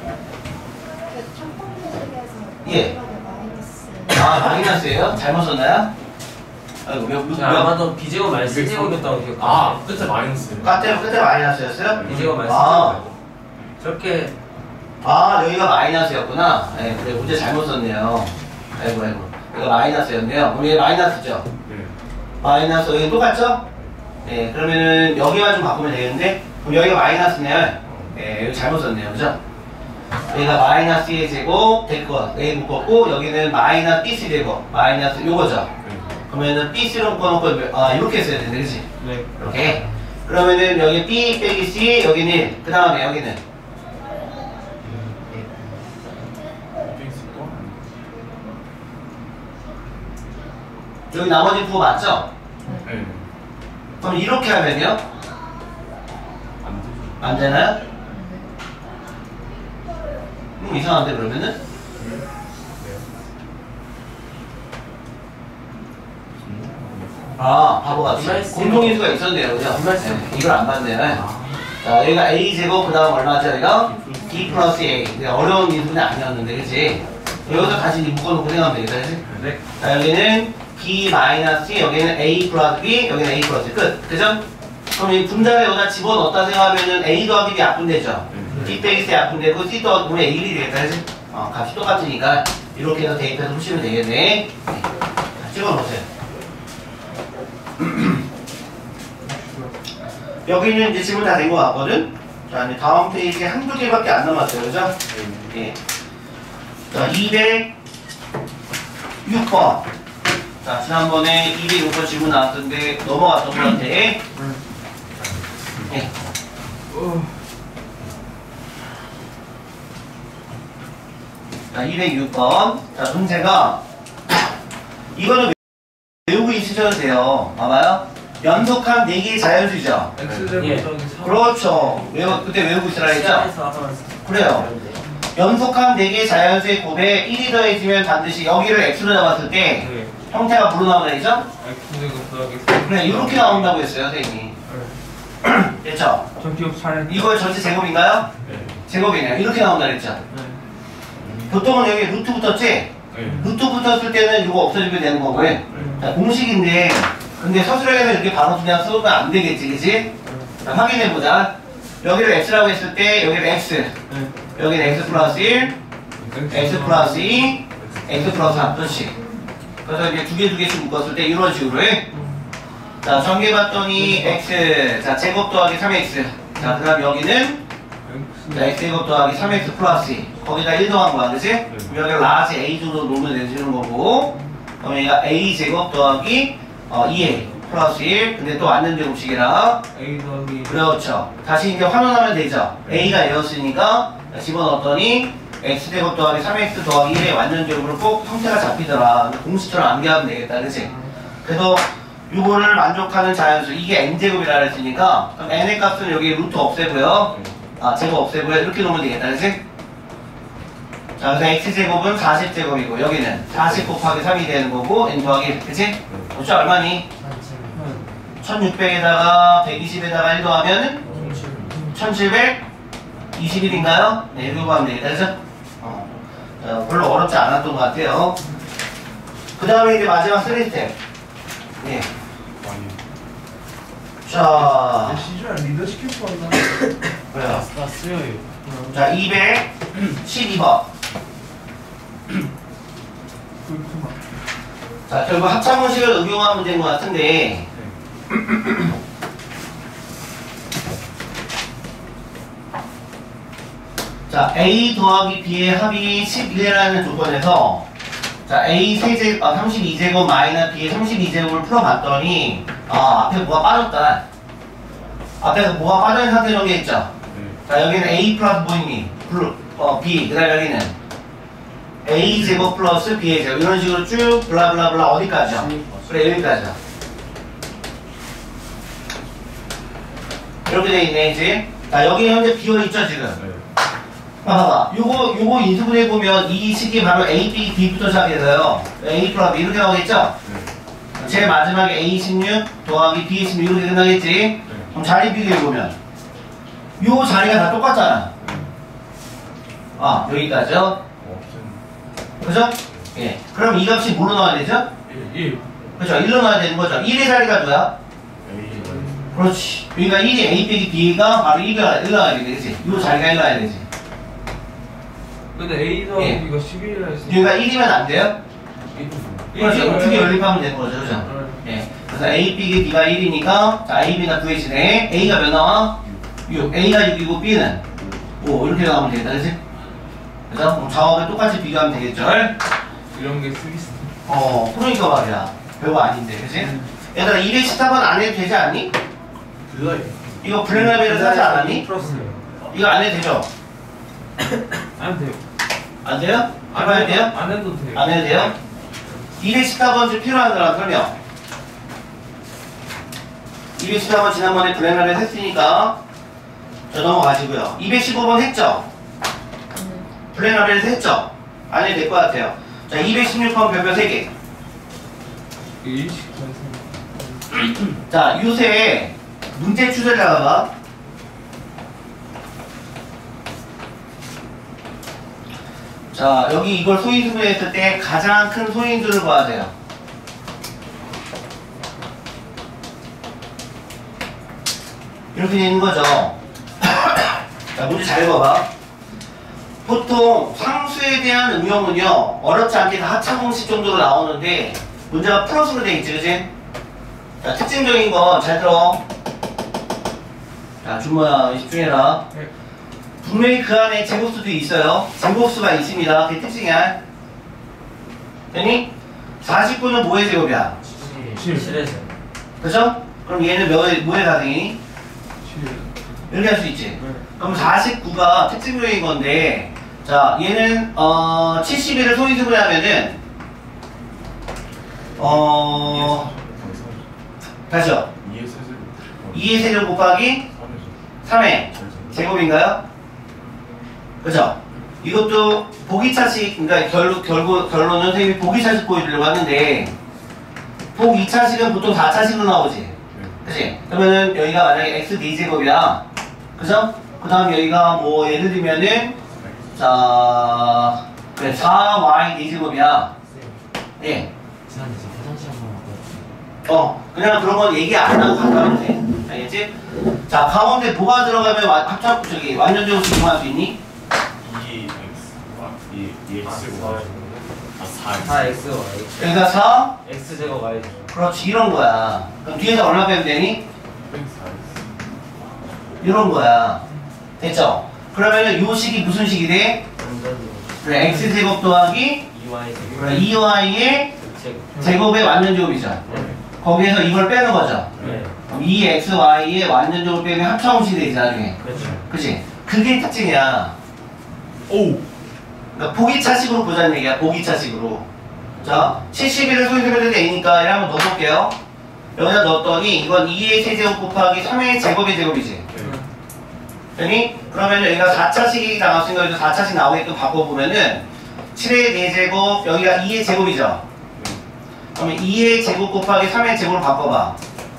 예. 마이너스예요? 잘못 썼나요? 아이고, 아마도 B제곱 말 C제곱이었다고 기억해요. 끝에 마이너스 끝에 마이너스였어요? B제곱 말 아. C제곱 저렇게 여기가 마이너스였구나. 네, 그래, 문제 잘못 썼네요. 아이고. 이거 마이너스였네요. 그럼 얘 마이너스죠? 네 마이너스, 여기 똑같죠? 네, 그러면은 여기만 좀 바꾸면 되겠는데, 그럼 여기가 마이너스네요. 네, 여기 잘못 썼네요. 그죠? 여기가 마이너스 A 제곱, 됐고, A 묶었고, 여기는 마이너스 BC 제곱, 마이너스 요거죠? 그러면은 BC로 묶어놓고, 이렇게 써야 되는데, 그치? 네. 이렇게. 그러면은 여기 B 빼기 C, 여기는 1, 그 다음에 여기는 여기 나머지 부호 맞죠? 네 그럼 이렇게 하면요? 안 되죠 안 되나요? 이상한데 그러면은? 바보같이 공동인수가 있었네요, 그죠? 네, 이걸 안 봤네요. 자, 여기가 A제곱, 그 다음 얼마죠, 여기가? B 플러스 A. 어려운 인수는 아니었는데, 그치? 여기서 다시 묶어놓고 생각하면 되겠다, 그치? 네. 자, 여기는 B 마이너스 C, 여기는 A 플러스 B, 여기는 A 플러스 끝. 그죠? 그럼 이 분자를 여기다 집어넣었다 생각하면은 A 더하기 B 약분되죠? B 빼기 C 약분되고 C 더하기 우리 A1이 되겠다, 그치? 값이 똑같으니까 이렇게 해서 대입해서 푸시면 되겠네. 자, 찍어놓으세요. 여기는 이제 질문 다 된 것 같거든? 자, 이제 다음 페이지에 한두 개밖에 안 남았어요, 그죠? 예. 자, 206번. 자, 지난번에 206번 질문 나왔던데 넘어갔던 것 같아. 예. 자, 206번. 자, 문제가 이거는 외우고 있으셔도 돼요. 봐봐요. 연속한 4개의 자연수죠. X제곱 예. 더하기 3. 그렇죠. 그때 외우고 있으라 했죠? 그래요. 연속한 4개의 자연수의 곱에 1이 더해지면 반드시 여기를 x로 잡았을 때 네. 형태가 뭐로 나오나 했죠? X제곱 더하기 3. 그래, 이렇게 나온다고 했어요, 선생님이. 됐죠? 전 기억 잘했네. 이거 전체 제곱인가요? 네 제곱이네요. 이렇게 나온다 그랬죠? 보통은 여기 루트 붙었지? 네 루트 붙었을 때는 이거 없어지면 되는 거고요. 자, 공식인데, 근데 서술형에서 이렇게 바로 그냥 써도 안 되겠지, 그치? 자, 확인해보자. 여기를 x라고 했을 때, 여기를 x. 여기는 x 플러스 1, x 플러스 2, x 플러스 3, 그렇지. 그래서 이제 두 개씩 묶었을 때 이런 식으로 해. 자, 전개봤더니 x. 자, 제곱 더하기 3x. 자, 그 다음 여기는 자, x제곱 더하기 3x 플러스 2. 거기다 1 더한 거야, 그치? 그럼 여기가 라지 a 정도 놓으면 되는 거고, 그럼 여기가 a제곱 더하기 2a 플러스 1. 근데 또 완전 제곱식이라. A 더하기. 그렇죠. 다시 이제 환원하면 되죠. a가 a였으니까 집어넣었더니 x제곱 더하기 3x 더하기 1의 완전 제곱으로 꼭 형태가 잡히더라. 공식처럼 암기하면 되겠다, 그치? 그래서 이거를 만족하는 자연수, 이게 n제곱이라 했으니까 그럼 n의 값은 여기 루트 없애고요. 제곱 없애고요. 이렇게 놓으면 되겠다. 그치? 자, 그래서 x제곱은 40제곱이고 여기는 40 곱하기 3이 되는 거고 n 더하기 1. 그치? 그쵸? 얼마니? 1600에다가 120에다가 1 더하면 1721인가요? 네, 이렇게 구하면 되겠다. 그죠? 별로 어렵지 않았던 것 같아요. 그 다음에 이제 마지막 3스텝. 네. 자, 시주야 리더 시킬 뻔했나? 그래요. 나 쓰여요. 자, 212번. 그렇구만. 자, 결국 합차공식을 응용한 문제인 것 같은데, 자, A 더하기 B의 합이 11이라는 조건에서, 자, A 32제곱 마이너스 B의 32제곱을 풀어봤더니, 앞에 뭐가 빠졌다. 앞에서 뭐가 빠져있는 상태 정리했죠? 자, 여기는 A 플러스 뭐니? B. 그 다음에 여기는 A 제곱 플러스 B의 제곱. 이런 식으로 쭉 블라블라블라 어디까지요? 그래, 여기까지요. 이렇게 돼 있네, 이제. 자, 여기 현재 비어있죠, 지금? 봐봐. 요거 인수분해보면 이 식이 바로 A, B, B부터 시작해서요. A 플러스 B 이렇게 나오겠죠? 제일 마지막에 A 16 더하기 B 16 이렇게 끝나겠지? 그럼 자리 비교해보면 요 자리가 다 똑같잖아. 여기까지요. 그죠? 예. 그럼 이 값이 뭐로 나와야 되죠? 1. 그죠? 1로 나와야 되는 거죠. 1의 자리가 뭐야? 그렇지. 그러니까 1이 A 빼기 B가 바로 1로 나와야 되지. 요 자리가 1로 나와야 되지. 근데 A 더하기 예. B가 11이라 했으니까. 그러니까 1이면 안 돼요? 그렇죠. 두 개 연립하면 되는 거죠. 그죠? 예. 그래서 A 빼기 B가 1이니까, 자, A, B가 구해지네. A가 몇 나와? 6. A가 6이고 B는 5. 이렇게 나오면 되겠다. 그치? 그래서 그럼 좌우를 똑같이 비교하면 되겠죠? 이런 게 쓰기 있어. 그러니까 말이야. 별거 아닌데. 그치? 얘들아, 214번 안 해도 되지 않니? 그거예요. 이거 블랙라벨을 사지 않았니? 풀었어요. 이거 안 해도 되죠? 안 돼요. 안 돼요? 해봐야 돼요? 안 해도 돼요. 안 해도 돼요? 214번 필요한 사람 설명. 214번 지난번에 블랙라벨 했으니까 저 넘어가시고요. 215번 했죠? 블랙라벨 했죠? 안 해도 될 것 같아요. 자, 216번 별표 3개. 일식 자, 요새 문제 추세를 잡아봐. 자, 여기 이걸 소인수분해했을 때 가장 큰 소인수를 구해야 돼요. 이렇게 되는 거죠. 자, 문제 잘 봐봐. 보통 상수에 대한 응용은요, 어렵지 않게 다 하차공식 정도로 나오는데, 문제가 플러스로 돼 있지, 그치? 자, 특징적인 건 잘 들어. 자, 준모야, 집중해라. 네. 분명히 그 안에 제곱수도 있어요. 제곱수가 있습니다. 그게 특징이야. 됐니? 49는 뭐의 제곱이야? 7에서. 그죠? 그럼 얘는 뭐의 가등이니? 7. 이렇게 할 수 있지. 그럼 49가 특징적인 건데, 자, 얘는, 71을 소인수분해 하면은, 다시요. 2의 세제곱 곱하기 3의 제곱인가요? 그죠? 이것도 보기차식, 그러니까 결론은 선생님이 보기차식 보여주려고 하는데, 보기차식은 보통 4차식으로 나오지. 그치? 그러면은 여기가 만약에 x 4제곱이야. 그죠? 그 다음 여기가 뭐 예를 들면은, 자, 그래, 4y 4제곱이야. 예. 지난해 저 화장실 한번 갔다 그냥 그런 건 얘기 안 하고 가까우면 돼. 알겠지? 자, 가운데 뭐가 들어가면 완전 제곱식 이용할 수 있니? 2x고 4xy. 여기가 4? x제곱 y. 그렇지, 이런 거야. 그럼 뒤에서 얼마 빼면 되니? 이런 거야. 됐죠? 그러면은 요 식이 무슨 식이 돼? 그래, x제곱 더하기 2y 그래, 2y의 제곱. 제곱의 완전 제곱이죠. 거기에서 이걸 빼는 거죠. 네. 그럼 2xy의 완전 제곱 빼면 합차공식이 되지, 나중에. 그렇죠. 그치? 그게 특징이야. 오! 그러니까 보기차식으로 보자는 얘기야. 보기차식으로. 자, 71을 소인수분해 때 A니까 이를 한번 넣어볼게요. 여기다 넣었더니 이건 2의 세제곱 곱하기 3의 제곱의 제곱이지. 됐니? 그러면 여기가 4차식이 나왔으니까 여기서 4차식 나오게끔 바꿔보면은 7의 4제곱 여기가 2의 제곱이죠. 그러면 2의 제곱 곱하기 3의 제곱으로 바꿔봐.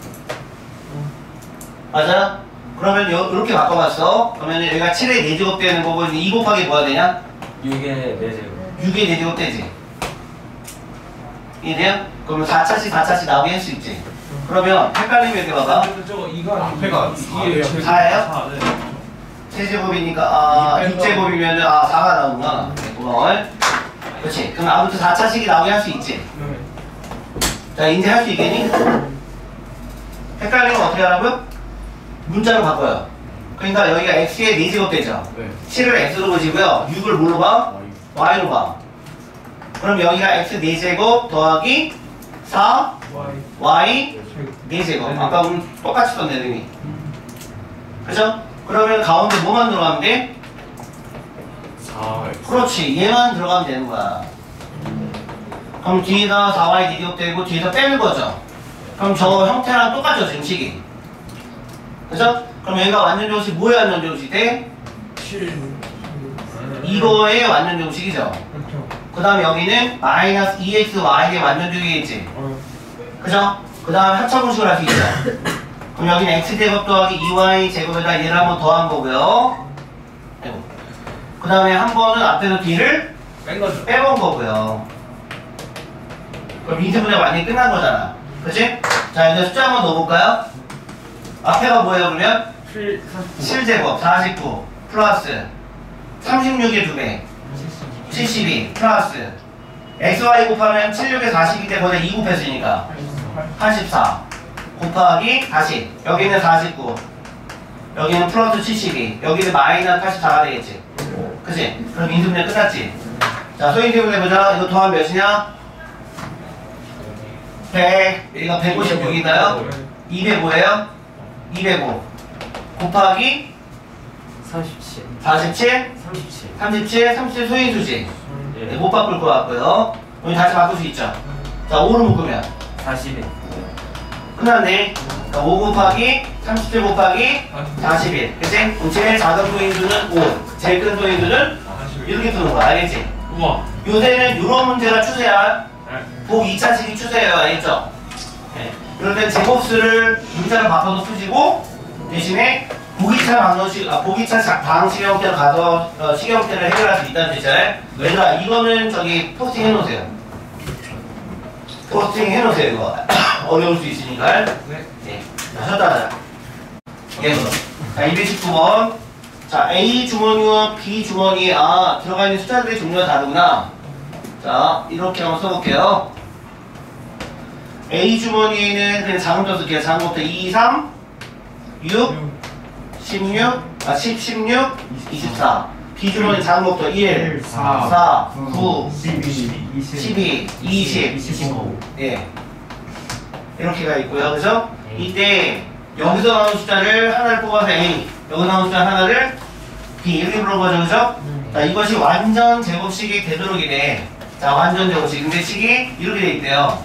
맞아? 그러면 이렇게 바꿔봤어. 그러면 여기가 7의 4제곱 되는 거고 2 곱하기 뭐가 되냐? 6의 4제곱. 6의 4제곱 되지. 이해돼요? 그러면 4차식 나오게 할 수 있지. 그러면 헷갈리면 이렇게 봐봐. 저거 이거 앞에가 4예요. 4예요? 네. 세제곱이니까 6제곱이면 4가 나오구나. 고마워. 그렇지. 그럼 아무튼 4차식이 나오게 할 수 있지. 네. 자, 이제 할 수 있겠니? 헷갈리면 어떻게 하라고요? 문자로 바꿔요. 그러니까 여기가 x의 4제곱 되죠. 네. 7을 x로 보시고요. 6을 뭘로 봐? y로 봐. 그럼 여기가 x 4제곱 더하기 4 y 4제곱. 아까 우리 똑같이 썼네, 이미. 그죠? 그러면 가운데 뭐만 들어가면 돼? 4. 그렇지. 얘만 들어가면 되는 거야. 그럼 뒤에다 4y 디귿 되고 뒤에다 빼는 거죠. 그럼 저 형태랑 똑같죠, 지금 식이. 그죠? 그럼 여기가 완전 조식 뭐의 완전 조식 돼? 7. 이거의 완전 조식이죠. 그렇죠. 그 다음에 여기는 마이너스 2xy의 완전 조식이겠지. 그죠? 그 다음에 합차분식을 할 수 있죠. 그럼 여기는 x제곱 더하기 2y 제곱에다 얘를 한번 더한 거고요. 그 다음에 한 번은 앞에서 뒤를 뺀 거죠. 빼본 거고요. 그럼 인수분해가 완전히 끝난 거잖아. 그치? 자, 이제 숫자 한번 넣어볼까요? 앞에가 뭐예요, 그러면? 7제곱 49 플러스 36의 2배 72 플러스 xy 곱하면 76에 42때 거기다 2 곱했으니까 84 곱하기 다시 여기는 49 여기는 플러스 72 여기는 마이너스 84가 되겠지. 그치? 그럼 인수분해 끝났지? 자, 소인수분 해보자. 이거 더하면 몇이냐? 100 여기가 156인가요? 200 뭐예요? 205 곱하기 37. 47 37. 37 37 소인수지. 예. 네, 못 바꿀 것 같고요. 여기 다시 바꿀 수 있죠. 자, 5로 묶으면 41. 끝났네. 그러니까 5 곱하기 37 곱하기 41. 그치? 그럼 제일 작은 소인수는 5, 제일 큰 소인수는 이렇게 푸는 거야. 알겠지? 우와. 요새는 이런 문제가 추세야. 네. 복 2차식이 추세예요. 알겠죠? 네. 이럴 땐 제곱수를 문자를 바꿔서 푸시고 대신에 보기차 방식 형태로 가서 식 형태를 해결할 수 있다는 뜻이잖아요. 얘들아, 이거는 저기 포스팅 해놓으세요. 포스팅 해놓으세요. 이거 어려울 수 있으니까. 네. 네. 자, 셨다. 예. 자, 219번. 자, A 주머니와 B 주머니, 들어가 있는 숫자들의 종류가 다르구나. 자, 이렇게 한번 써볼게요. A 주머니에는 그냥 작은부터 쓸게요. 작은부터 2, 3, 6, 16, 10, 16, 24. B 주머니 작은부터 1, 4, 9, 12, 20, 25. 예. 이렇게가 있고요. 그죠? 이때 여기서 나오는 숫자를 하나를 뽑아서 A, 여기 나오는 숫자 하나를 B 이렇게 부른 거죠. 그죠? 자, 이것이 완전 제곱식이 되도록이네. 자, 완전 제곱식. 근데 식이 이렇게 돼 있대요.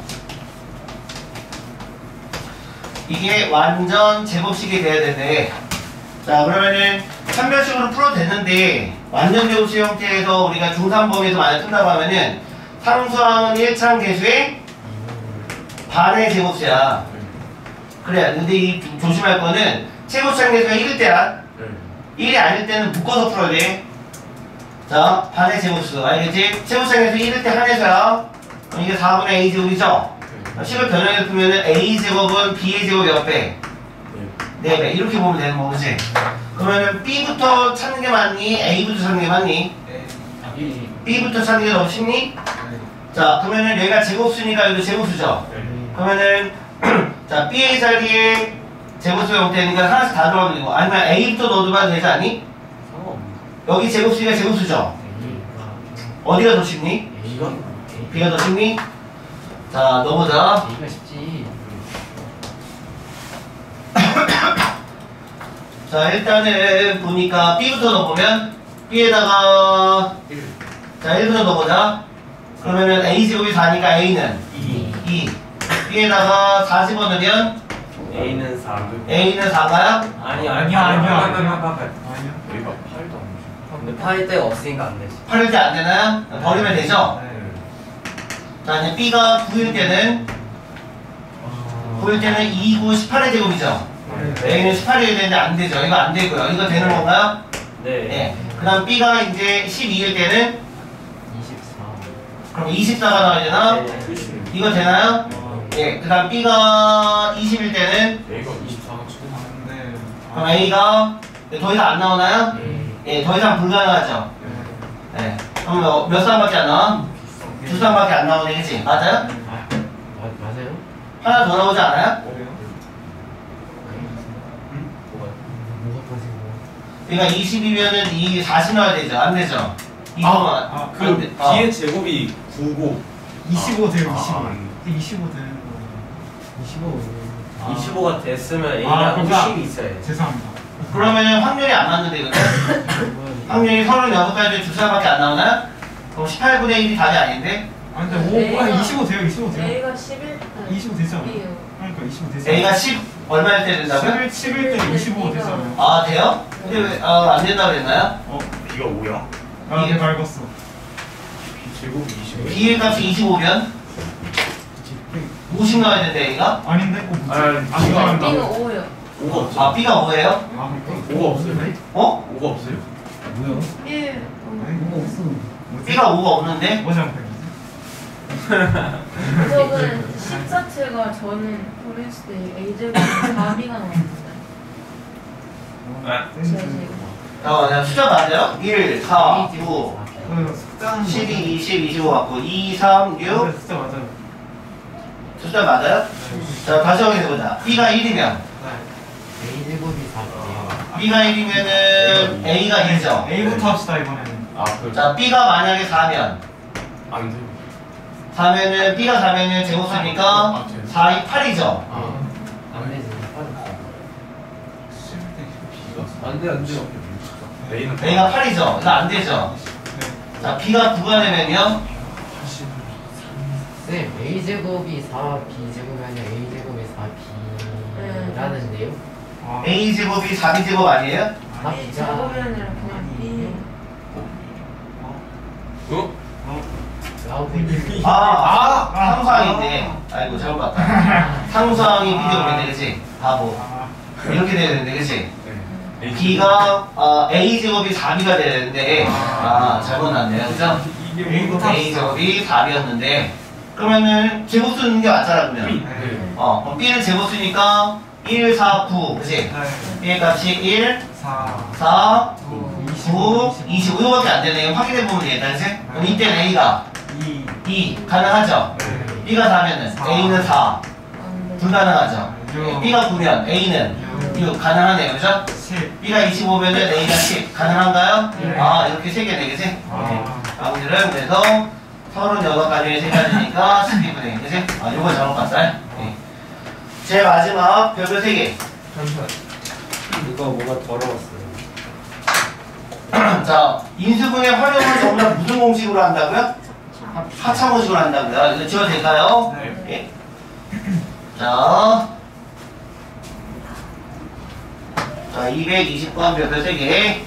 이게 완전 제곱식이 돼야 되는데, 자, 그러면은 판별식으로 풀어도 되는데 완전 제곱식 형태에서 우리가 중3범위에서 만약 푼다고 하면은 상수항은 1창 개수의 반의 제곱수야. 그래. 근데 이 조심할 거는 최고창 개수가 1일 때야. 1이 아닐 때는 묶어서 풀어야 돼. 자, 반의 제곱수. 알겠지? 최고창 개수 1일 때 한해서야. 그럼 이게 4분의 a 제곱이죠? 식을 변형해 보면은 a 제곱은 b의 제곱 몇 배? 4배. 이렇게 보면 되는 거, 그치? 그러면은 b부터 찾는 게 맞니? a부터 찾는 게 맞니? b부터 찾는 게 더 쉽니? 자, 그러면은 여기가 제곱수니까 여기도 제곱수죠? 그러면은 자, b의 자리에 제곱수 형태니까 하나씩 다 들어가면 되고, 아니면 a부터 넣어도 되지 않니? 여기 제곱수니까 제곱수죠? 어디가 더 쉽니? b가 더 쉽니? 자, 넣어보자. 이거 쉽지. 자, 일단은 보니까 b부터 넣어보면 b에다가 자, 1부터 넣어보자. 그러면은 a 제곱이 4니까 a는 2. b에다가 4 집어넣으면 A는 4. A는 4가요? 아니야. A가 8도 아니지. 근데 파일 데가 없으니까 안 되지. 8일 때 안 되나요? 버리면 되죠? 자, 이제 B가 9일 때는 2, 9, 18의 제곱이죠? A는 18일 되는데 안 되죠? 이거 안 되고요. 이거 되는 건가요? 네. 네. 그 다음 B가 이제 12일 때는 24. 그럼 24가 나와야 되나? 네. 이거 되나요? 예. 그 다음 B가 20일 때는 A가 24가 최고. 그럼 A가 더 이상 안 나오나요? 네. 예, 더 이상 불가능하죠? 네. 그럼 몇 쌍밖에 안 나와? 2쌍밖에 안 나오네, 그치? 맞아요? 맞아요? 하나 더 나오지 않아요? 뭐가 빠지고? 그러니까 20이면은 이 40 나와야 되죠? 안 되죠? 이거만. 그 B의 제곱이 9고 25 돼요, 25. 아, 25 되는 거. 25가 됐으면 아, A가 그렇구나. 50이 있어야 죄송합니다. 그러면은 확률이 안 맞는데, 이거 확률이 36가지 두 쌍밖에 안 나오나요? 그럼 18분의 1이 답이 아닌데? 아, 근데 5, A가- 25 돼요, 25 돼요. A가 11. 25 되잖아요. B예요. 그러니까 25 되죠. A가 10 얼마일 때 된다고요? 11때 25 되잖아요. 아, 돼요? 근데 왜, 안 된다고 그랬나요? B가 5야? 아, 이게- 밟았어. B 제곱이 25. B의 값이 25면 50 나와야 되는데, A가? 아닌데? 아, 아, B가 죄송합니다. B가 5예요. 5가 없어요. 아, B가 5예요? 아, 그러니까. 5가 없어요. 어? 5가 없어요. B. B가 5가 없는데? 뭐지 않고 그거는 14가 저는 버렸을 때 A제곱이 4B가 나왔는데. 제 지금. 잠깐만요. 숫자 맞아요? 1, 4, 9, 그 숫자는 12, 20, 25 갖고 2, 3, 6 숫자 맞아요. 숫자 맞아요? 자, 다시 확인해보자. B가 1이면 A제곱이 4. B가 1이면은 A가 1죠? A부터 합시다, 이번에는. 아, 그 자, B가 만약에 4면 안 돼요. 4면은 B가 4면은 제곱 쓰니까 아, 돼. 4이 8이죠? 안 되지. B가 안 돼, 안 돼. A는 A가 8이죠? 이거 안 되죠? 네. 자, B가 9가 되면요? 쌤, A제곱이 4B제곱이 아니라 A제곱이 4B라는데요? 아, A제곱이 4B제곱 아니에요? A 제곱이 아니라 그냥 B. 어? 라우드 상수항인데. 아이고, 잘못 봤다. 상수항이 B제곱인데, 그치? 바보. 이렇게 돼야 되는데, 그치? 네. B가 A제곱이 4B가 되는데 잘못 났네요. 그죠? 이게 A부터 합시다. A제곱이 4B였는데 그러면은 제곱 쓰는 게 맞잖아, 그러면. 네. 그럼 B는 제곱 쓰니까 1, 4, 9, 그치? 네. B의 값이 1, 4, 4, 9, 9, 25 이거밖에 안 되네. 이거 확인해보면 되겠다, 그치? 그럼 이때는 A가 2 가능하죠? 네. B가 4면은 4. A는 4 안 돼. 불가능하죠? 육. B가 9면 A는 6 가능하네요, 그죠? 10. B가 25면은 A가 10 가능한가요? 네. 이렇게 세 개 되겠지? 아. 확률은 그래서 36가지에 3가지니까 12분의 1, 그치? 요거 잘못 봤어요? 네. 제일 마지막 별표 3개. 잠시만. 이거 뭐가 더러웠어요. 자, 인수분해 활용을 정말 무슨 공식으로 한다고요? 합차 공식으로 한다고요. 이거 지워도 될까요? 네. 예. 자, 220번 별표 3개.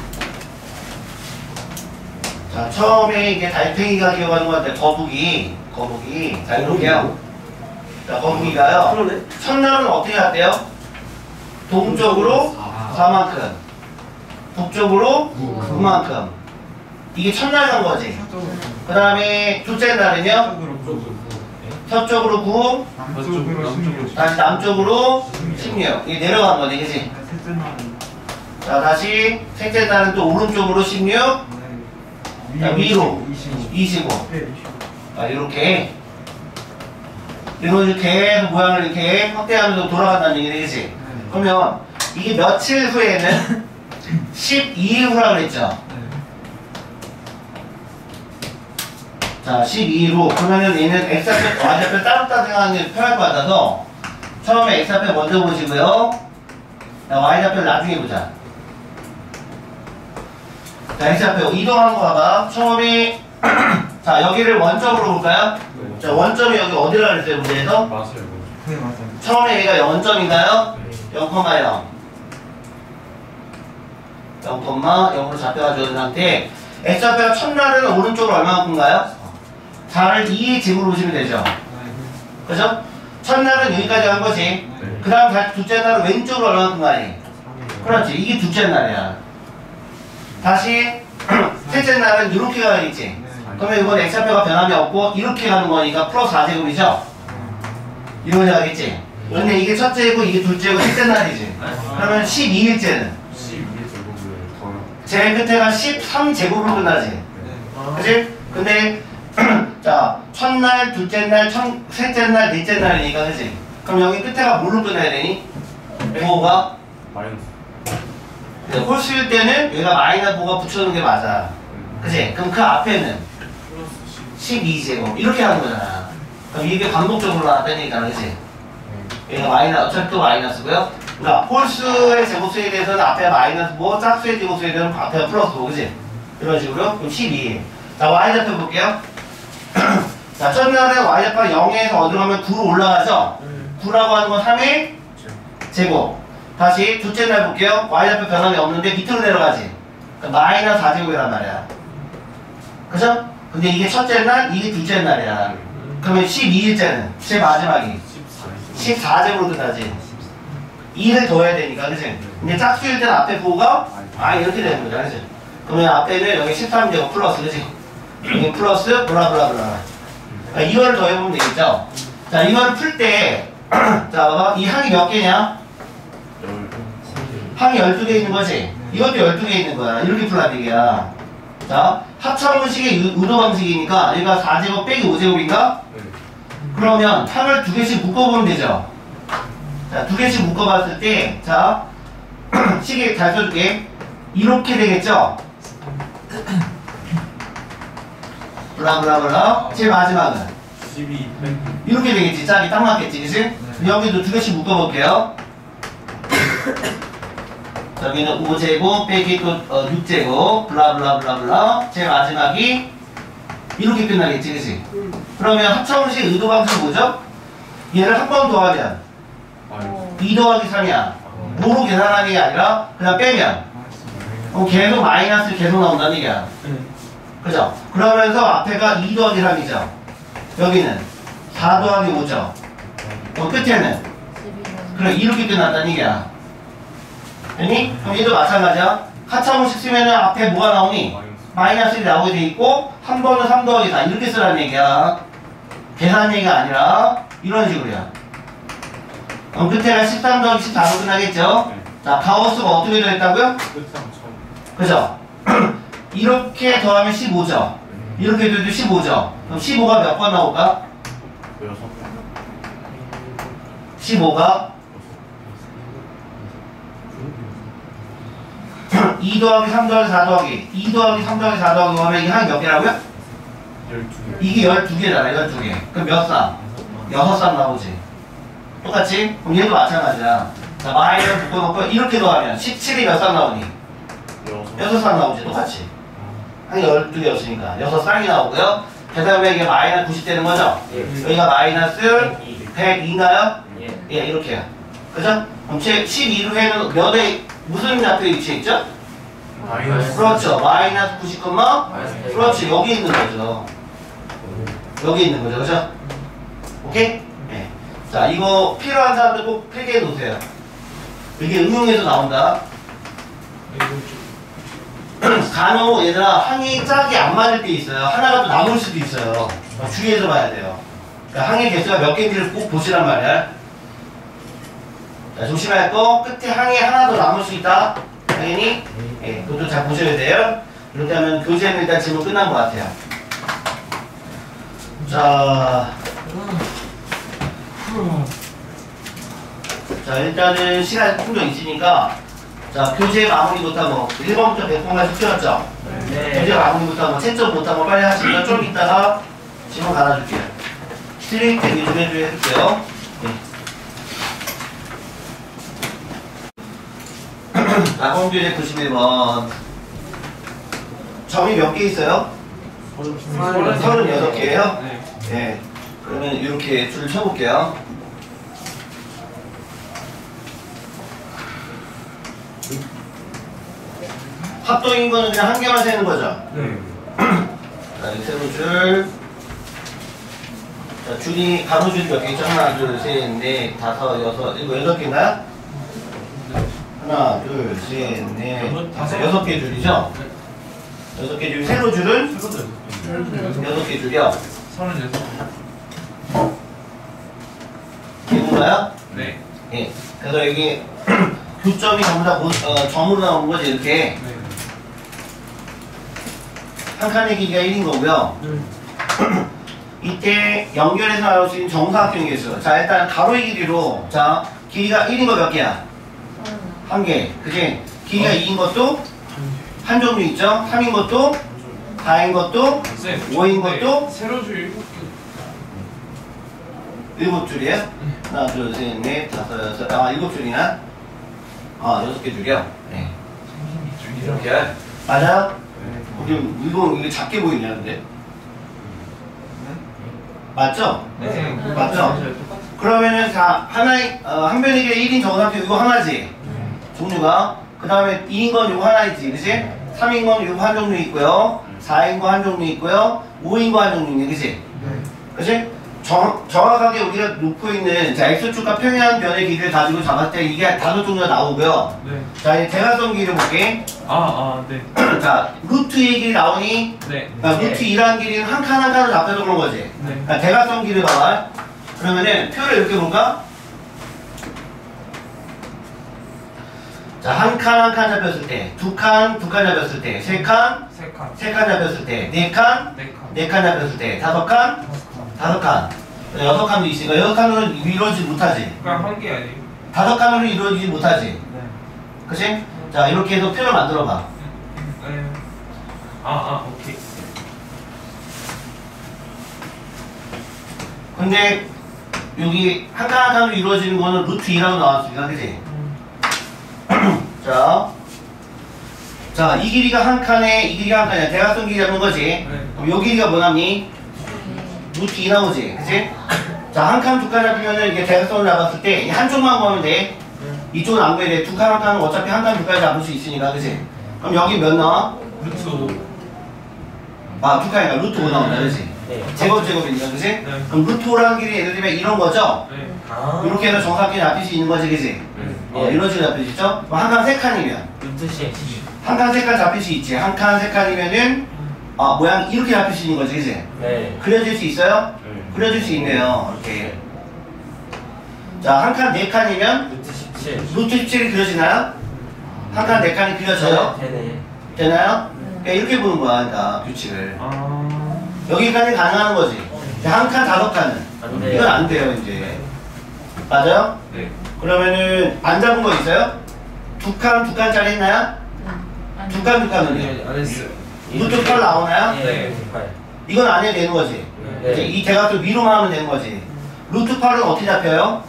자, 처음에 이게 달팽이가 기억하는 것 같아요. 거북이. 자, 이렇게요. 자, 거북이가요. 그러네. 첫날은 어떻게 할때요? 동쪽으로 4만큼, 북쪽으로 9만큼. 이게 첫날 간 거지. 그 다음에 둘째 날은요? 서쪽으로 9, 남쪽으로 16. 다시 남쪽으로 16. 이게 내려간 거네, 그치? 셋째 날은 자, 다시 셋째 날은 또 오른쪽으로 16, 자, 위로 25. 25. 네, 25. 이렇게. 이런 계속 모양을 이렇게 확대하면서 돌아간다는 얘기네, 그치? 네. 그러면 이게 며칠 후에는 12일 후라고 그랬죠? 네. 자, 12일 후. 그러면은 얘는 X좌표, Y좌표 따로따로 생각하는 게 편할 것 같아서 처음에 X좌표 먼저 보시고요. 자, Y좌표를 나중에 보자. 자, X좌표 이동하는 거 봐봐. 처음에 자, 여기를 원점으로 볼까요? 자, 원점이 여기 어디라 그랬어요, 문제에서? 맞아요. 네 맞아요. 처음에 얘가 0점인가요? 0,0 0,0으로 잡혀가지고 있는 상태에 x좌표가 첫날은 오른쪽으로 얼마만큼가요? 4를 2의 제곱으로 보시면 되죠. 그죠? 첫날은 여기까지 간 거지. 그 다음 둘째 날은 왼쪽으로 얼마만큼 가니? 그렇지. 이게 둘째 날이야. 다시 셋째 날은 이렇게 가야겠지. 그러면 이번 x좌표가 변함이 없고 이렇게 가는 거니까 플러스 4제곱이죠? 이렇게 가겠지. 근데 이게 첫째고 이게 둘째고 셋째 날이지. 그러면 12일째는 12의 제곱을 더하면 제일 끝에가 13제곱으로 끝나지. 그치? 근데 자 첫날, 둘째 날, 셋째 날, 넷째 날이니까 그치? 그럼 여기 끝에가 뭘로 끝나야 되니? 부호가 마이너스 홀수일 때는 여기가 마이너스 부호가 붙여놓은 게 맞아. 그치? 그럼 그 앞에는 12제곱 이렇게 하는 거잖아. 그럼 이게 반복적으로 나왔다니까 그치? 여기가 마이너스, 어차피 또 마이너스고요. 그러니까 홀수의 제곱수에 대해서는 앞에 마이너스 뭐, 짝수의 제곱수에 대해서는 앞에가 플러스 뭐, 그치? 이런 식으로. 그럼 12. 자, y좌표 볼게요. 자, 첫날은 y좌표가 0에서 어디로 가면 9로 올라가죠? 9라고 하는 건 3의 제곱. 다시 둘째 날 볼게요. y좌표 변함이 없는데 밑으로 내려가지. 그러니까 마이너스 4제곱이란 말이야. 그죠? 근데 이게 첫째 날, 이게 둘째 날이야. 그러면 12일째는 제일 마지막이 14제곱으로 끝나지. 2를 더해야 되니까, 그치? 근데 짝수일 때는 앞에 부호가 이렇게 되는 거죠, 그치? 그러면 앞에는 여기 13제곱 플러스, 그치? 여기 플러스, 블라블라블라. 그러니까 이거를 더해보면 되겠죠? 자, 이거를 풀 때, 자, 봐봐. 이 항이 몇 개냐? 항이 12개 있는 거지? 이것도 12개 있는 거야. 이렇게 풀란 얘기야. 자, 합차원식의 의도 방식이니까 여기가 4제곱 빼기 5제곱인가? 그러면 항을 2개씩 묶어보면 되죠? 자, 2개씩 묶어봤을 때, 자, 시계 잘 써줄게. 이렇게 되겠죠? 블라블라블라. 제일 마지막은 12 이렇게 되겠지. 짝이 딱 맞겠지, 그치? 여기도 2개씩 묶어볼게요. 여기는 5제곱 빼기 또 6제곱 블라블라블라블라. 제일 마지막이 이렇게 끝나겠지, 그치? 그러면 합차원식 의도 방식은 뭐죠? 얘를 한 번 더하면 2 더하기 3이야. 뭐로 계산하는 게 아니라 그냥 빼면 그럼 계속 마이너스 계속 나온다는 얘기야. 그죠? 그러면서 앞에가 2 더하기 3이죠. 여기는 4 더하기 5죠. 끝에는 그래 이렇게 끝났다는 얘기야. 아니? 그럼 얘도 마찬가지야. 하차원식 쓰면은 앞에 뭐가 나오니? 마이너스 1이 나오게 돼 있고 한 번은 3 더하기 4 이렇게 쓰라는 얘기야. 계산 얘기가 아니라 이런 식으로야. 그럼 끝에가 13 더하기 14로 끝나겠죠? 자, 가우스가 어떻게 되었다고요? 그죠? 이렇게 더하면 15죠? 이렇게 돼도 15죠? 그럼 15가 몇 번 나올까? 15가 2 더하기 3 더하기 4 더하기 2 더하기 3 더하기 4 더하기 하면 이게 한 몇 개라고요? 12개 이게 12개잖아, 12개. 그럼 몇 쌍? 6쌍 나오지. 똑같지? 그럼 얘도 마찬가지야. 자, 마이너스 묶어놓고 이렇게 더하면 17이 몇 쌍 나오니? 6쌍 나오지, 똑같이. 한 12개였으니까 6쌍이 나오고요. 그 다음에 이게 마이너스 90 되는 거죠? 여기가 마이너스 102인가요? 예, 이렇게요. 그죠? 그럼 12루에는 몇에 무슨 좌표에 위치해 있죠? 그렇죠. 마이너스 90, 그렇죠. 여기 있는 거죠. 여기 있는 거죠. 그죠? 오케이? 네. 자, 이거 필요한 사람들 꼭 필기해 놓으세요. 이게 응용에서 나온다. 간혹 얘들아 항이 짝이 안 맞을 때 있어요. 하나가 또 남을 수도 있어요. 주의해서 봐야 돼요. 그러니까 항의 개수가 몇 개인지를 꼭 보시란 말이야. 자, 조심할 거 끝에 항이 하나 더 남을 수 있다. 당연히 예, 그것도 잘 보셔야 돼요. 이렇게 하면 교재는 일단 질문 끝난 것 같아요. 자, 일단은 시간 풍경 있으니까 자, 교재 마무리부터 뭐 1번부터 100번까지 풀었죠? 네. 교재 마무리부터 뭐 채점 못한 거 빨리 하시면 좀 이따가 질문 갈아줄게요. 스트레이트 위주로 해줄게요. 네. 낙원 교재 91번 점이 몇 개 있어요? 36개예요? 네. 그러면 이렇게 줄 쳐볼게요. 합동인 거는 그냥 한 개만 세는 거죠. 네. 자, 이 세로줄. 자, 줄이, 가로줄이 몇 개 있죠? 하나, 둘, 셋, 넷, 다섯, 여섯, 일곱, 여덟 개인가요? 하나, 둘, 셋, 넷, 다섯, 여섯 개 줄이죠? 여섯 개 줄, 세로줄은 여섯 개 줄이요. 36. 이건가요? 네. 예. 그래서 여기 교점이 전부 다 점으로 나오는 거지, 이렇게. 네. 한 칸의 길이가 1인 거고요. 이때 연결해서 나올 수 있는 정사각형이 있어요. 자, 일단 가로의 길이로, 자, 길이가 1인 거 몇 개야? 한 개. 그지? 길이가 2인 것도 한 종류 있죠? 3인 것도 4인 것도 쌤, 5인 것도 세로줄 7개. 7줄이에요? 하나, 둘, 셋, 넷, 다섯, 여섯, 아, 7줄이나? 아, 6개 줄이요? 네. 이렇게. 맞아요? 이거 작게 보이냐, 근데? 맞죠? 네. 맞죠? 그러면은 다 하나의 한 변의 길이 1인 정사각형 이거 하나지. 종류가. 그 다음에 2인 건 이거 하나이지, 그치? 3인 건 이거 한 종류 있고요. 4인 거 한 종류 있고요. 5인 거 한 종류 있네, 그치? 그치? 정확하게 우리가 놓고 있는 자 x축과 평행한 변의 길이를 가지고 잡았을 때 이게 다섯 종류가 나오고요. 네. 자 이제 대각선 길이 볼게. 네. 자 루트 2의 길이 나오니 네. 그러니까 루트 2라는 길이는 한 칸 한 칸으로 잡혀서 그런 거지. 네. 그러니까 대각선 길이 봐봐. 그러면은 표를 이렇게 볼까? 자 한 칸 한 칸 잡혔을 때, 두 칸 잡혔을 때, 세 칸 3칸. 잡혔을 때, 네 칸 4칸. 잡혔을 때, 다섯 칸 5칸, 여섯 칸도 있으니까 여섯 칸으로 이루어지지 못하지. 그냥 한 개 아니에요? 다섯 칸으로 이루어지지 못하지. 네. 그치? 자 이렇게 해서 표를 만들어봐. 네. 오케이. 근데 여기 한 칸 한 칸으로 이루어지는 거는 루트 2라고 나왔으니까 그치? 자, 이 길이가 한 칸에 이 길이가 한 칸이야. 대각선 길이 잡는 거지. 네. 그럼 요 길이가 뭐 남니? 루트 2 나오지. 그치? 자, 한 칸, 두 칸 잡히면은 이게 대각선을 잡았을 때 한쪽만 보면 돼. 이쪽은 안 보여야 돼. 두 칸, 한 칸은 어차피 한 칸, 두 칸 잡을 수 있으니까. 그치? 그럼 여기 몇 나와? 루트 5. 아, 두 칸이니까 루트 5 나온다. 그치? 제곱이니까. 그치? 네. 그럼 루트 5라는 길이 예를 들면 이런 거죠? 네. 이렇게 해서 정사각형이 잡힐 수 있는 거지. 그치? 이런 식으로 잡힐 수 있죠? 그럼 한 칸 세 칸이면 루트 10. 한 칸 세 칸 잡힐 수 있지. 한 칸 세 칸이면은 모양 이렇게 잡힐 수 있는 거지, 그치? 네. 그려질 수 있어요? 그려질 수 있네요. 이렇게. 자, 한 칸 네 칸이면 루트 17. 루트 17이 그려지나요? 한 칸 네 칸이 그려져요? 되네. 되나요? 그러니까 이렇게 보는 거야, 그러니까 규칙을. 아. 여기까지 가능한 거지. 한 칸 다섯 칸은 안 돼요. 이건 안 돼요, 이제. 맞아요? 네. 그러면은 안 잡은 거 있어요? 두 칸짜리 있나요? 두 칸은요? 안 했어요. 루트 8 나오나요? 네. 이건 안 해도 되는 거지. 네. 이제 이 대각선 위로만 하면 되는 거지. 루트 8은 어떻게 잡혀요?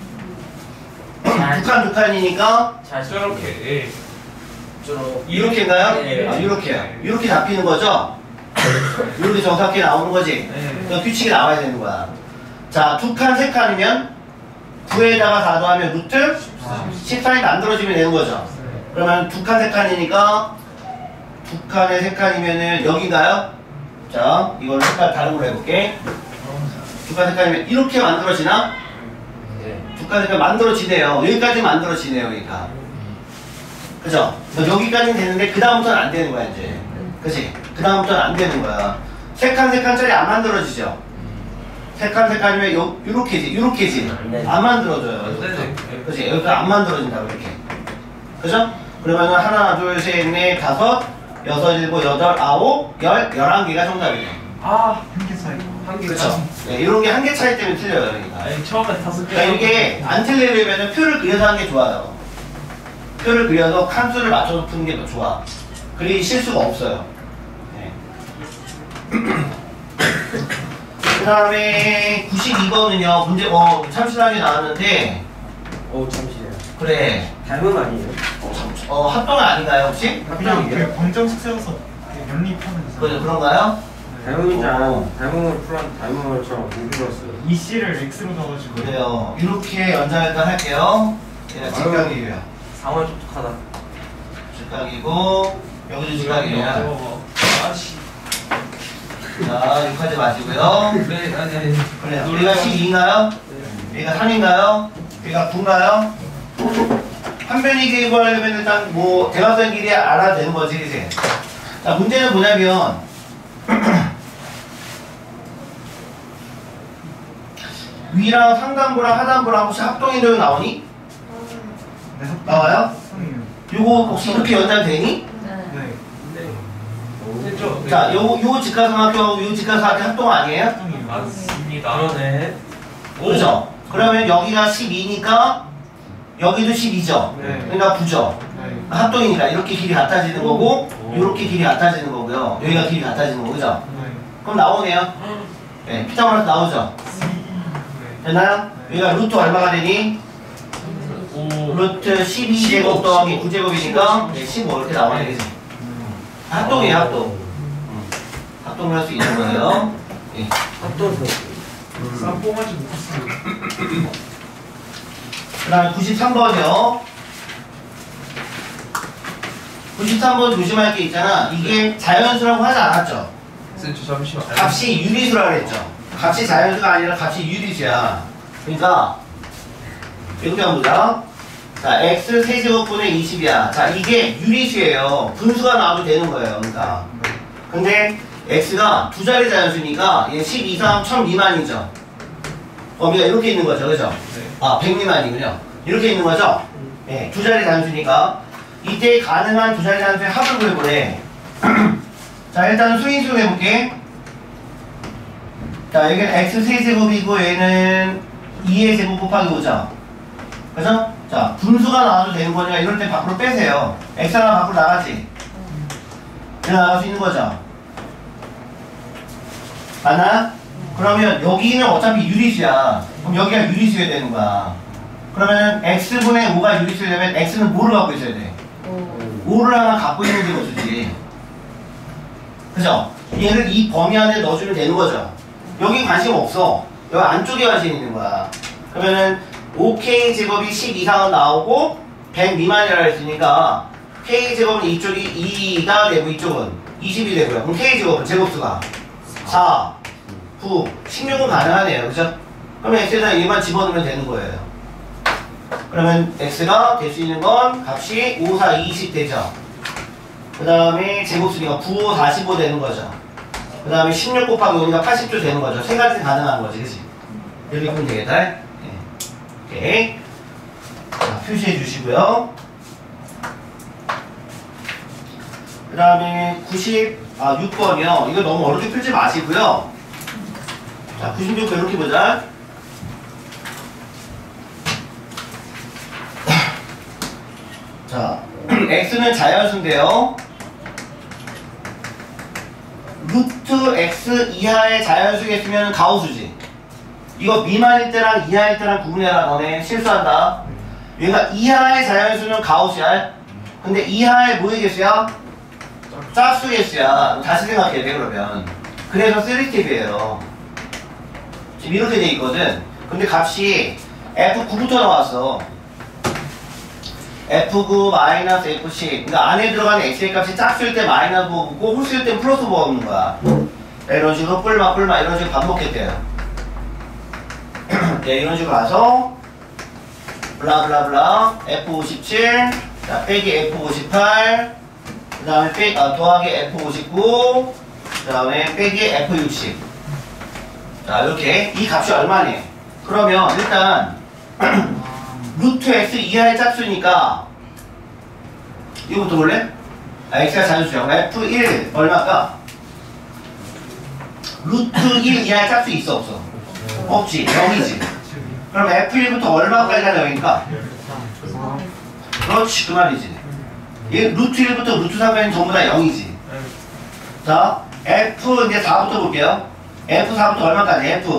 두 칸이니까 저렇게. 예. 주로 이렇게인가요? 네. 이렇게요. 이렇게 잡히는 거죠? 이렇게 정확하게 나오는 거지. 네. 그럼 규칙이 나와야 되는 거야. 자, 두 칸, 세 칸이면 9에다가 4 더하면 루트 14이 만들어지면 되는 거죠. 그러면 두 칸, 세 칸이니까 두 칸에 세 칸이면은 여기인가요? 자, 이걸 색깔 다른 걸로 해볼게. 두 칸, 세 칸이면 이렇게 만들어지나? 네. 두 칸, 세 칸 만들어지네요. 여기까지 만들어지네요, 여기가. 그죠? 여기까지는 되는데 그 다음부터는 안 되는 거야, 이제. 그치? 그 다음부터는 안 되는 거야. 세 칸짜리 안 만들어지죠? 세 칸이면 요렇게지. 네. 안 만들어져요. 네. 그치? 여기서 안 만들어진다고, 이렇게. 그죠? 그러면은 하나, 둘, 셋, 넷, 다섯, 여섯, 일곱, 여덟, 아홉, 11개가 정답이에요. 한 개 차이. 한 개. 그쵸? 네, 이런 게 한 개 차이 때문에 틀려요, 그러니까. 아니 처음에 5개. 그러니까 이게 안 틀리려면 표를 그려서 하는 게 좋아요. 표를 그려서 칸수를 맞춰서 푸는 게 더 좋아. 그리 실수가 없어요. 네. 그 다음에 92번은요, 문제, 참신하게 나왔는데, 잠시만요. 그래. 닮은 아니에요? 합동은 아닌가요, 혹시? 그냥 그 검정색 세워서 연립하면서 그런가요? 닮은 줄 어. 알았는데 닮은 것처럼 못 들었어요. 이 C를 X로 넣어가지고 그래요. 이렇게 연장일단 할게요. 얘가 직각이에요. 상황 똑똑하다. 직각이고, 여기도 직각이에요. 아씨. 자, 6까지 마시고요. 네, 아니. 그래요. 여기가 12인가요? 여기가 3인가요? 여기가 9인가요? 한 변이 구하려면 일단 뭐 대각선 길이 알아야 되는 거지, 그치? 자, 문제는 뭐냐면 위랑 상단부랑 하단부랑 혹시 합동인도형 나오니? 네, 나와요? 합성이에요. 요거 혹시 이렇게 연장되니? 네. 네, 됐죠? 자, 요 직각삼각형하고 요 직각삼각형 합동 아니에요? 합성이에요. 맞습니다. 그러네. 그렇죠? 그러면 여기가 12니까 여기도 12죠? 네. 그러니까 9죠? 네. 합동이니까 이렇게 길이 같아지는 거고 이렇게 길이 같아지는 거고요. 여기가 길이 같아지는 거고, 그죠? 네. 그럼 나오네요. 네, 피타고라스 나오죠? 네. 됐나요? 여기가 루트 얼마가 되니? 루트 12제곱 더하기 9제곱이니까 네, 15 이렇게 나와야 되지. 합동이에요, 합동. 합동을 할 수 있는 거예요. 예. 합동서. 쌈뽕하지 못했어요. 그 다음에 93번이요. 93번 조심할 게 있잖아. 이게 자연수라고 하지 않았죠? 쌤, 저 잠시만. 값이 유리수라고 그랬죠? 값이 자연수가 아니라 값이 유리수야. 그러니까 이렇게 한번 보자. 자, x 세제곱분의 20이야. 자, 이게 유리수예요. 분수가 나와도 되는 거예요. 그러니까. 근데 x가 두 자리 자연수니까 얘 10 이상 1000 미만이죠. 범위가 이렇게 있는 거죠. 그죠? 아, 100 미만이군요. 이렇게 있는 거죠? 네, 두 자리 단수니까 이때 가능한 두 자리 단수의 합을 구해보래. 자, 일단 수인수 해볼게. 자, 여기는 x 세제곱이고 얘는 2의 제곱 곱하기 5죠. 그죠? 자, 분수가 나와도 되는 거니까 이럴 때 밖으로 빼세요. x 하나 밖으로 나가지. 이렇게 나갈 수 있는 거죠. 맞나? 그러면 여기는 어차피 유리수야. 그럼 여기가 유리수여야 되는 거야. 그러면 x분의 5가 유리수려면 x는 뭐를 갖고 있어야 돼? 5를 하나 갖고 있는 제곱수지. 그죠? 얘를 이 범위 안에 넣어주면 되는 거죠. 여기 관심 없어. 여기 안쪽에 관심 있는 거야. 그러면은 5k 제곱이 10 이상은 나오고 100 미만이라 했으니까 k 제곱은 이쪽이 2가 되고 이쪽은 20이 되고요. 그럼 k 제곱은 제곱수가 4, 9, 16은 가능하네요. 그죠? 그러면 x에다 얘만 집어넣으면 되는 거예요. 그러면 x가 될 수 있는 건 값이 5, 4, 20 되죠. 그 다음에 제곱수니까 9, 5, 45 되는 거죠. 그 다음에 16 곱하기 5니까 80조 되는 거죠. 세 가지 가능한 거지, 그치? 이렇게 보면 되겠다. 네. 오케이. 자, 표시해 주시고요. 그 다음에 6번이요. 이거 너무 어렵게 풀지 마시고요. 자, 96번 이렇게 보자. 자, x는 자연수인데요. 루트 x 이하의 자연수겠으면 가우수지. 이거 미만일 때랑 이하일 때랑 구분해라. 너네 실수한다. 얘가 이하의 자연수는 가우수야. 근데 이하의 뭐의 개수야? 짝수 개수야. 다시 생각해야 돼 그러면. 그래서 세리티브예요. 지금 이렇게 돼 있거든. 근데 값이 F9부터 나왔어. F9 마이너스 F10. 그러니까 안에 들어가는 X의 값이 짝수일 때 마이너스 보고 홀수일 때 플러스 보고 없는 거야. 이런 식으로 뿔마 이런 식으로 반복했대요. 네, 이런 식으로 가서 블라블라블라 F57 자, 빼기 F58 그 다음에 더하기 F59 그 다음에 빼기 F60 자, 이렇게 이 값이 얼마니? 그러면 일단 루트 x 이하의 짝수니까 이거부터 볼래? 아, x가 자연수야. f1 얼마일까? 루트 1 이하의 짝수 있어 없어? 없지. 0이지. 그럼 f1부터 얼마까지가 0이니까? 그렇지, 그 말이지. 얘 루트 1부터 루트 3까지 전부 다 0이지. 자, f 이제 4부터 볼게요. f4부터 얼마까지? f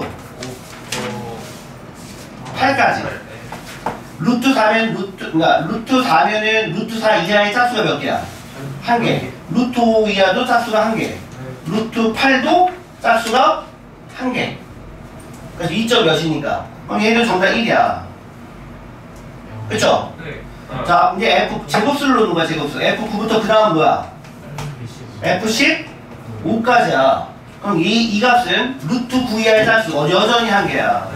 8까지. 루트 4면 그러니까 루트 4면은 루트 4 이하의 짝수가 몇 개야? 한 개. 루트 5 이하도 짝수가 한 개. 루트 8도 짝수가 한 개. 그래서 2점 몇이니까. 그럼 얘는 전부 다 1이야. 그쵸? 네. 자, 이제 F 제곱수를 놓는 거야, 제곱수. F9부터 그 다음 뭐야? F10 F15까지야. 그럼 이 값은 루트 9 이하의 짝수 여전히 한 개야.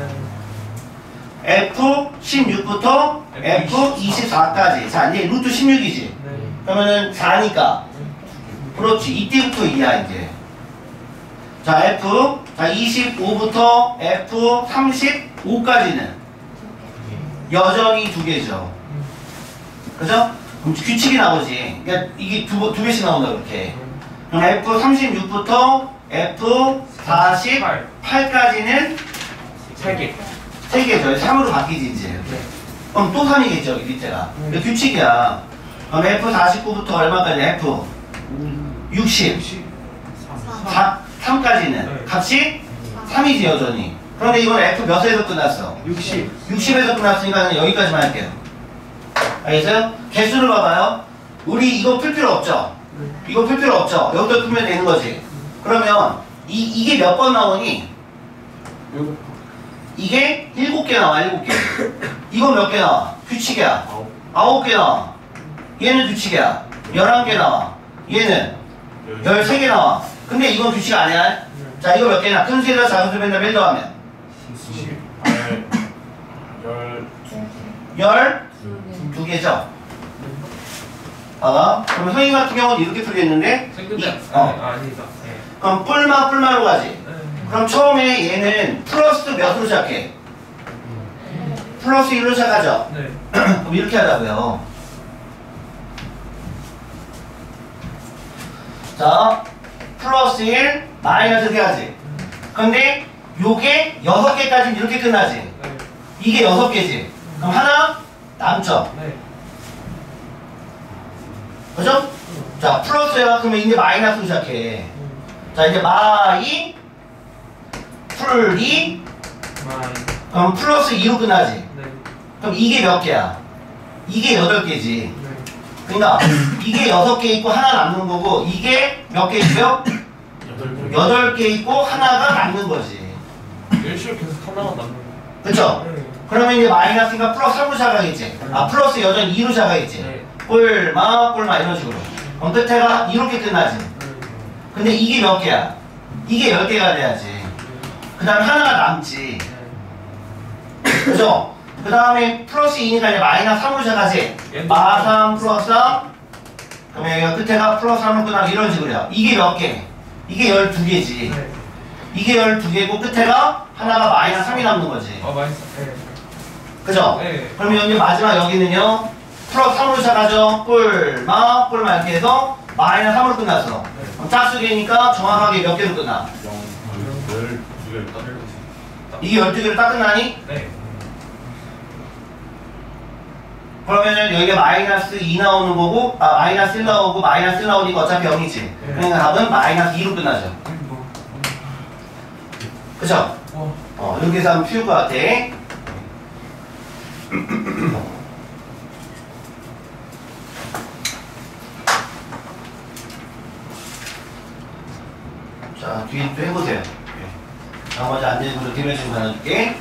F16부터 F24까지. 자, 이제 루트 16이지. 그러면은 4니까. 그렇지. 이때부터 2야, 이제. 자, 자, 25부터 F35까지는 여전히 2개죠. 그죠? 그럼 규칙이 나오지. 그러니까 이게 두 개씩 나온다, 그렇게. 그럼 F36부터 F48까지는 3개. 3개죠. 3으로 바뀌지, 이제. 그럼 또 3이겠죠, 여기 밑에가. 이게 규칙이야. 그럼 F49부터 얼마까지? F60. 3까지는 값이 3이지, 여전히. 그런데 이건 F 몇에서 끝났어? 60에서 끝났으니까 여기까지만 할게요. 알겠어요? 개수를 봐봐요. 우리 이거 풀 필요 없죠? 이거 풀 필요 없죠? 여기다 풀면 되는 거지. 그러면 이게 몇 번 나오니? 이게 7개 나와, 7개. 이거 몇 개 나와? 규칙이야. 9개 나와. 얘는 규칙이야. 11개 나와. 얘는 13개 나와. 근데 이건 규칙 아니야? 자, 이거 몇 개나? 큰 수에다 작은 수 맨날 1 더하면 12개죠? 봐봐. 그럼 선생님 같은 경우는 이렇게 풀겠는데 아니다. 그럼 뿔마로 가지. 그럼 처음에 얘는 플러스 몇으로 시작해? 플러스 1로 시작하죠? 네. 그럼 이렇게 하자고요. 자, 플러스 1, 마이너스 이렇게 하지. 근데 요게 6개까지는 이렇게 끝나지. 이게 6개지. 그럼 하나 남죠. 네. 그죠? 자, 플러스야. 그러면 이제 마이너스로 시작해. 자, 이제 마이 풀2 그럼 플러스 2로 끝나지. 네. 그럼 이게 몇 개야? 이게 8개지. 그러니까 이게 6개 있고 하나 남는 거고 이게 몇 개 있고요? 8개 있고 하나가 남는 거지. 열심히 계속 하나가 남는 거. 그쵸? 네. 그러면 이제 마이너스가 플러스 3로 시작하겠지. 아, 플러스 여전히 2로 시작하겠지. 네. 뿔마 이런 식으로. 그럼 끝에가 이렇게 끝나지. 근데 이게 몇 개야? 이게 10개가 돼야지. 그 다음에 하나가 남지. 그죠? 그 다음에 플러스 2니까 이제 마이너스 3으로 시작하지. 마3 플러스 3. 그러면 여기가 끝에가 플러스 3으로 끝나고 이런 식으로요. 이게 몇 개? 이게 12개지. 네. 이게 12개고 끝에가 하나가 마이너스 3이 남는 거지. 맛있어. 네. 그죠? 네. 그러면 여기 마지막 여기는요. 플러스 3으로 시작하죠. 뿔마 이렇게 해서 마이너스 3으로 끝났어. 그럼 짝수개니까 정확하게 몇 개로 끝나? 12개를 따를 이게 12개로 딱 끝나니? 네. 그러면은 여기가 마이너스 2 나오는 거고, 마이너스 1 나오고, 마이너스 1 나오니까 어차피 0이지. 그러니까 답은 마이너스 2로 끝나죠. 그죠? 이렇게 해서 하면 쉬울 것 같아. 자, 뒤에 또 해보세요. 나머지 안 되는 것도 대면 좀 나눠줄게.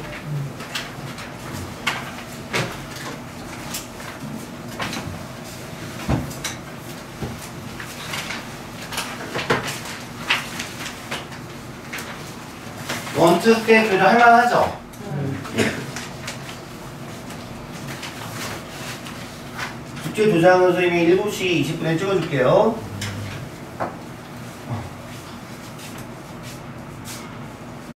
원투 스텝 교정 할만하죠? 예. 숙제 도장은 선생님이 7시 20분에 찍어줄게요.